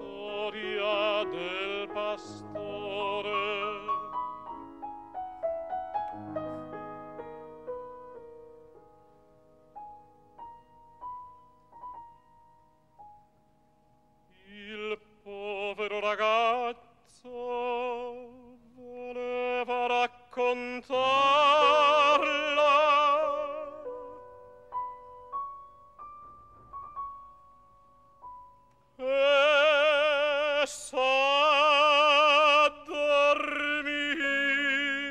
storia del pastore. Il povero ragazzo voleva raccontare raccontarla. E sa dormir.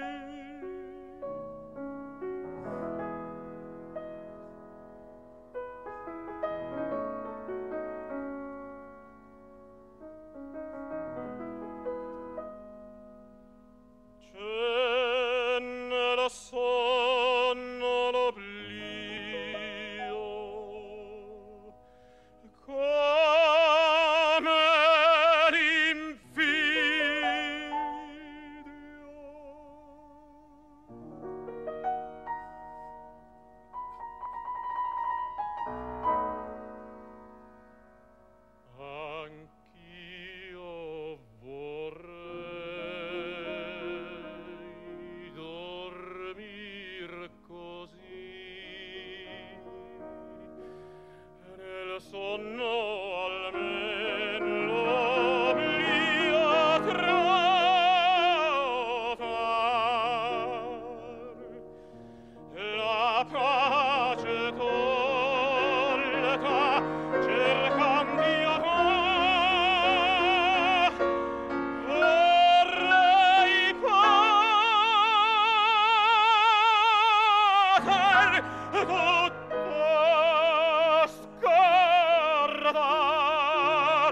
C'è nella sonno l'oblio, come l'invidia. Anch'io vorrei dormir così, nel sonno almen l'oblio trovar, la pace tolta cercam di amar. Vorrei poter tutto scordar.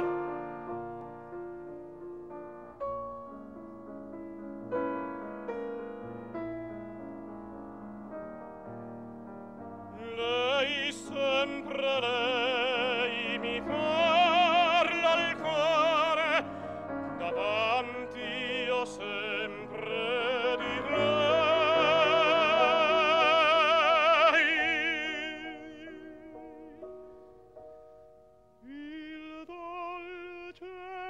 Lei sempre lei mi parla al cuore, davanti io sempre di lei. Il dolce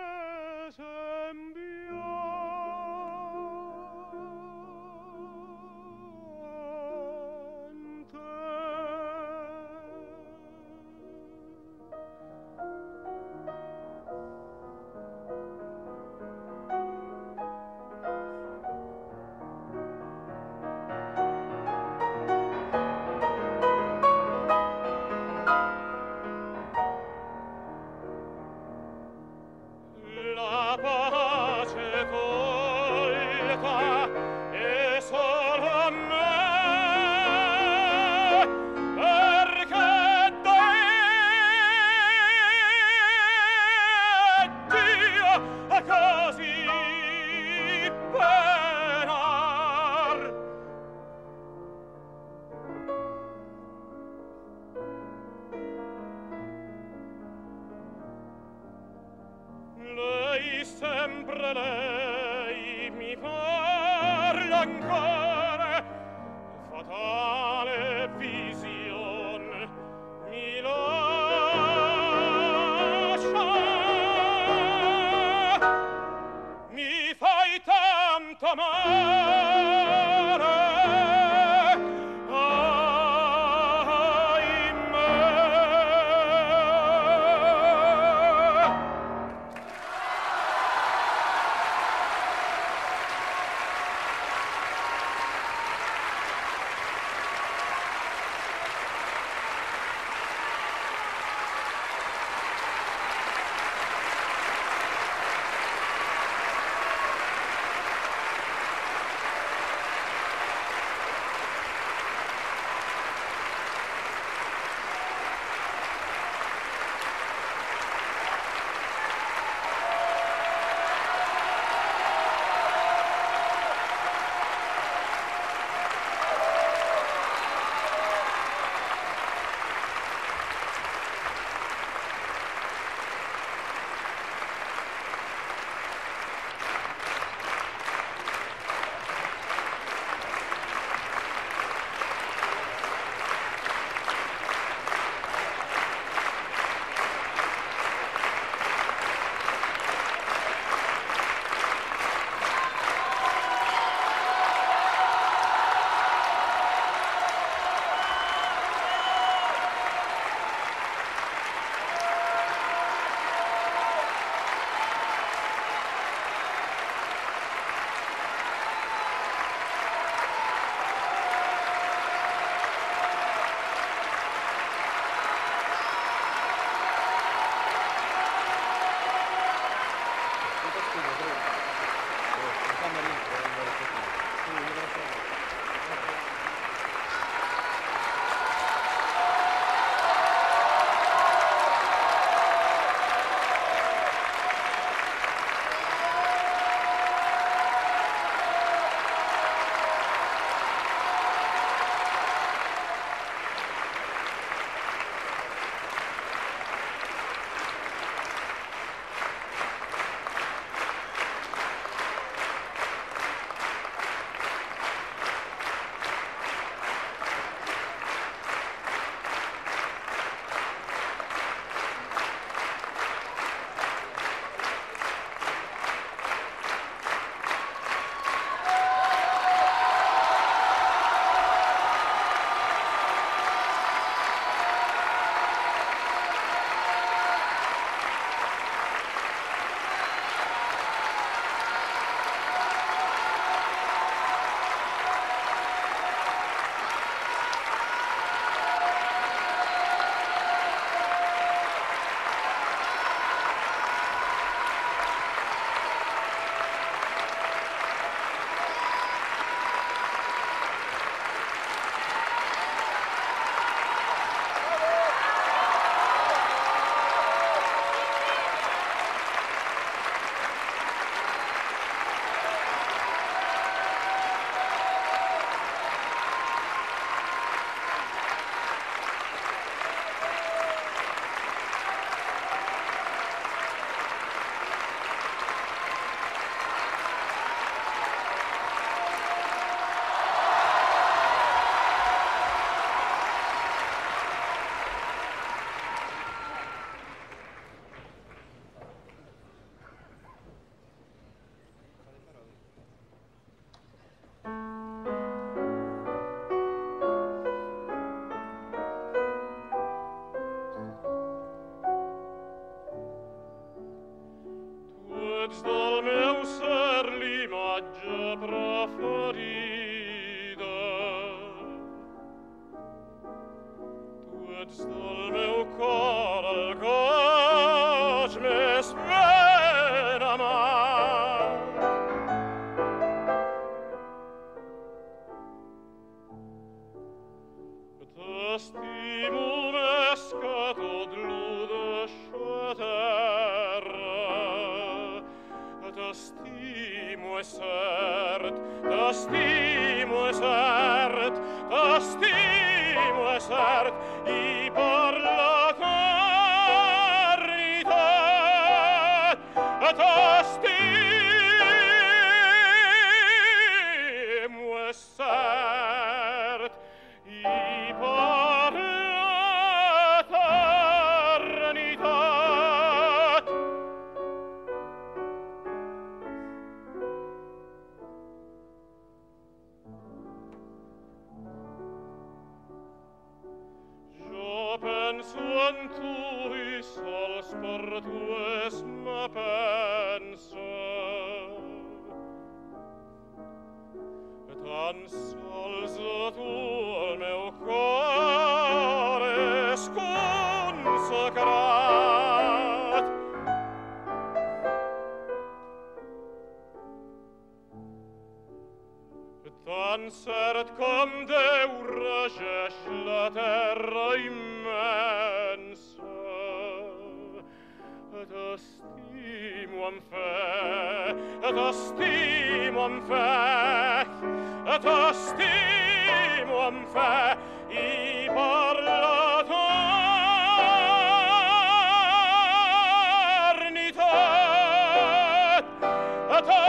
la pace tolta e solo a me, perché Dio così penar. Lei sempre lei mi parla ancora, fatale vision mi lascia, mi fai tanto amare, ahimè. ets del meu ser l'imatge preferida. Tu ets del meu cor el goig més ben amat. T'estimo més que tot l'u d'això terra. T'estimo, és cert, t'estimo, és cert, t'estimo, és cert, i per l'eternitat t'estimo, és cert, i per l'eternitat. Jo penso en tu i sols per tu és ma pensa. Tan sols a tu el meu cor és consagrat. Tan cert com Déu regeix la terra immensa. T'estimo amb fe, t'estimo amb fe, t'estimo amb fe, i per l'eternitat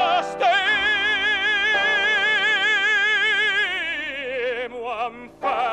t'estimo amb fe.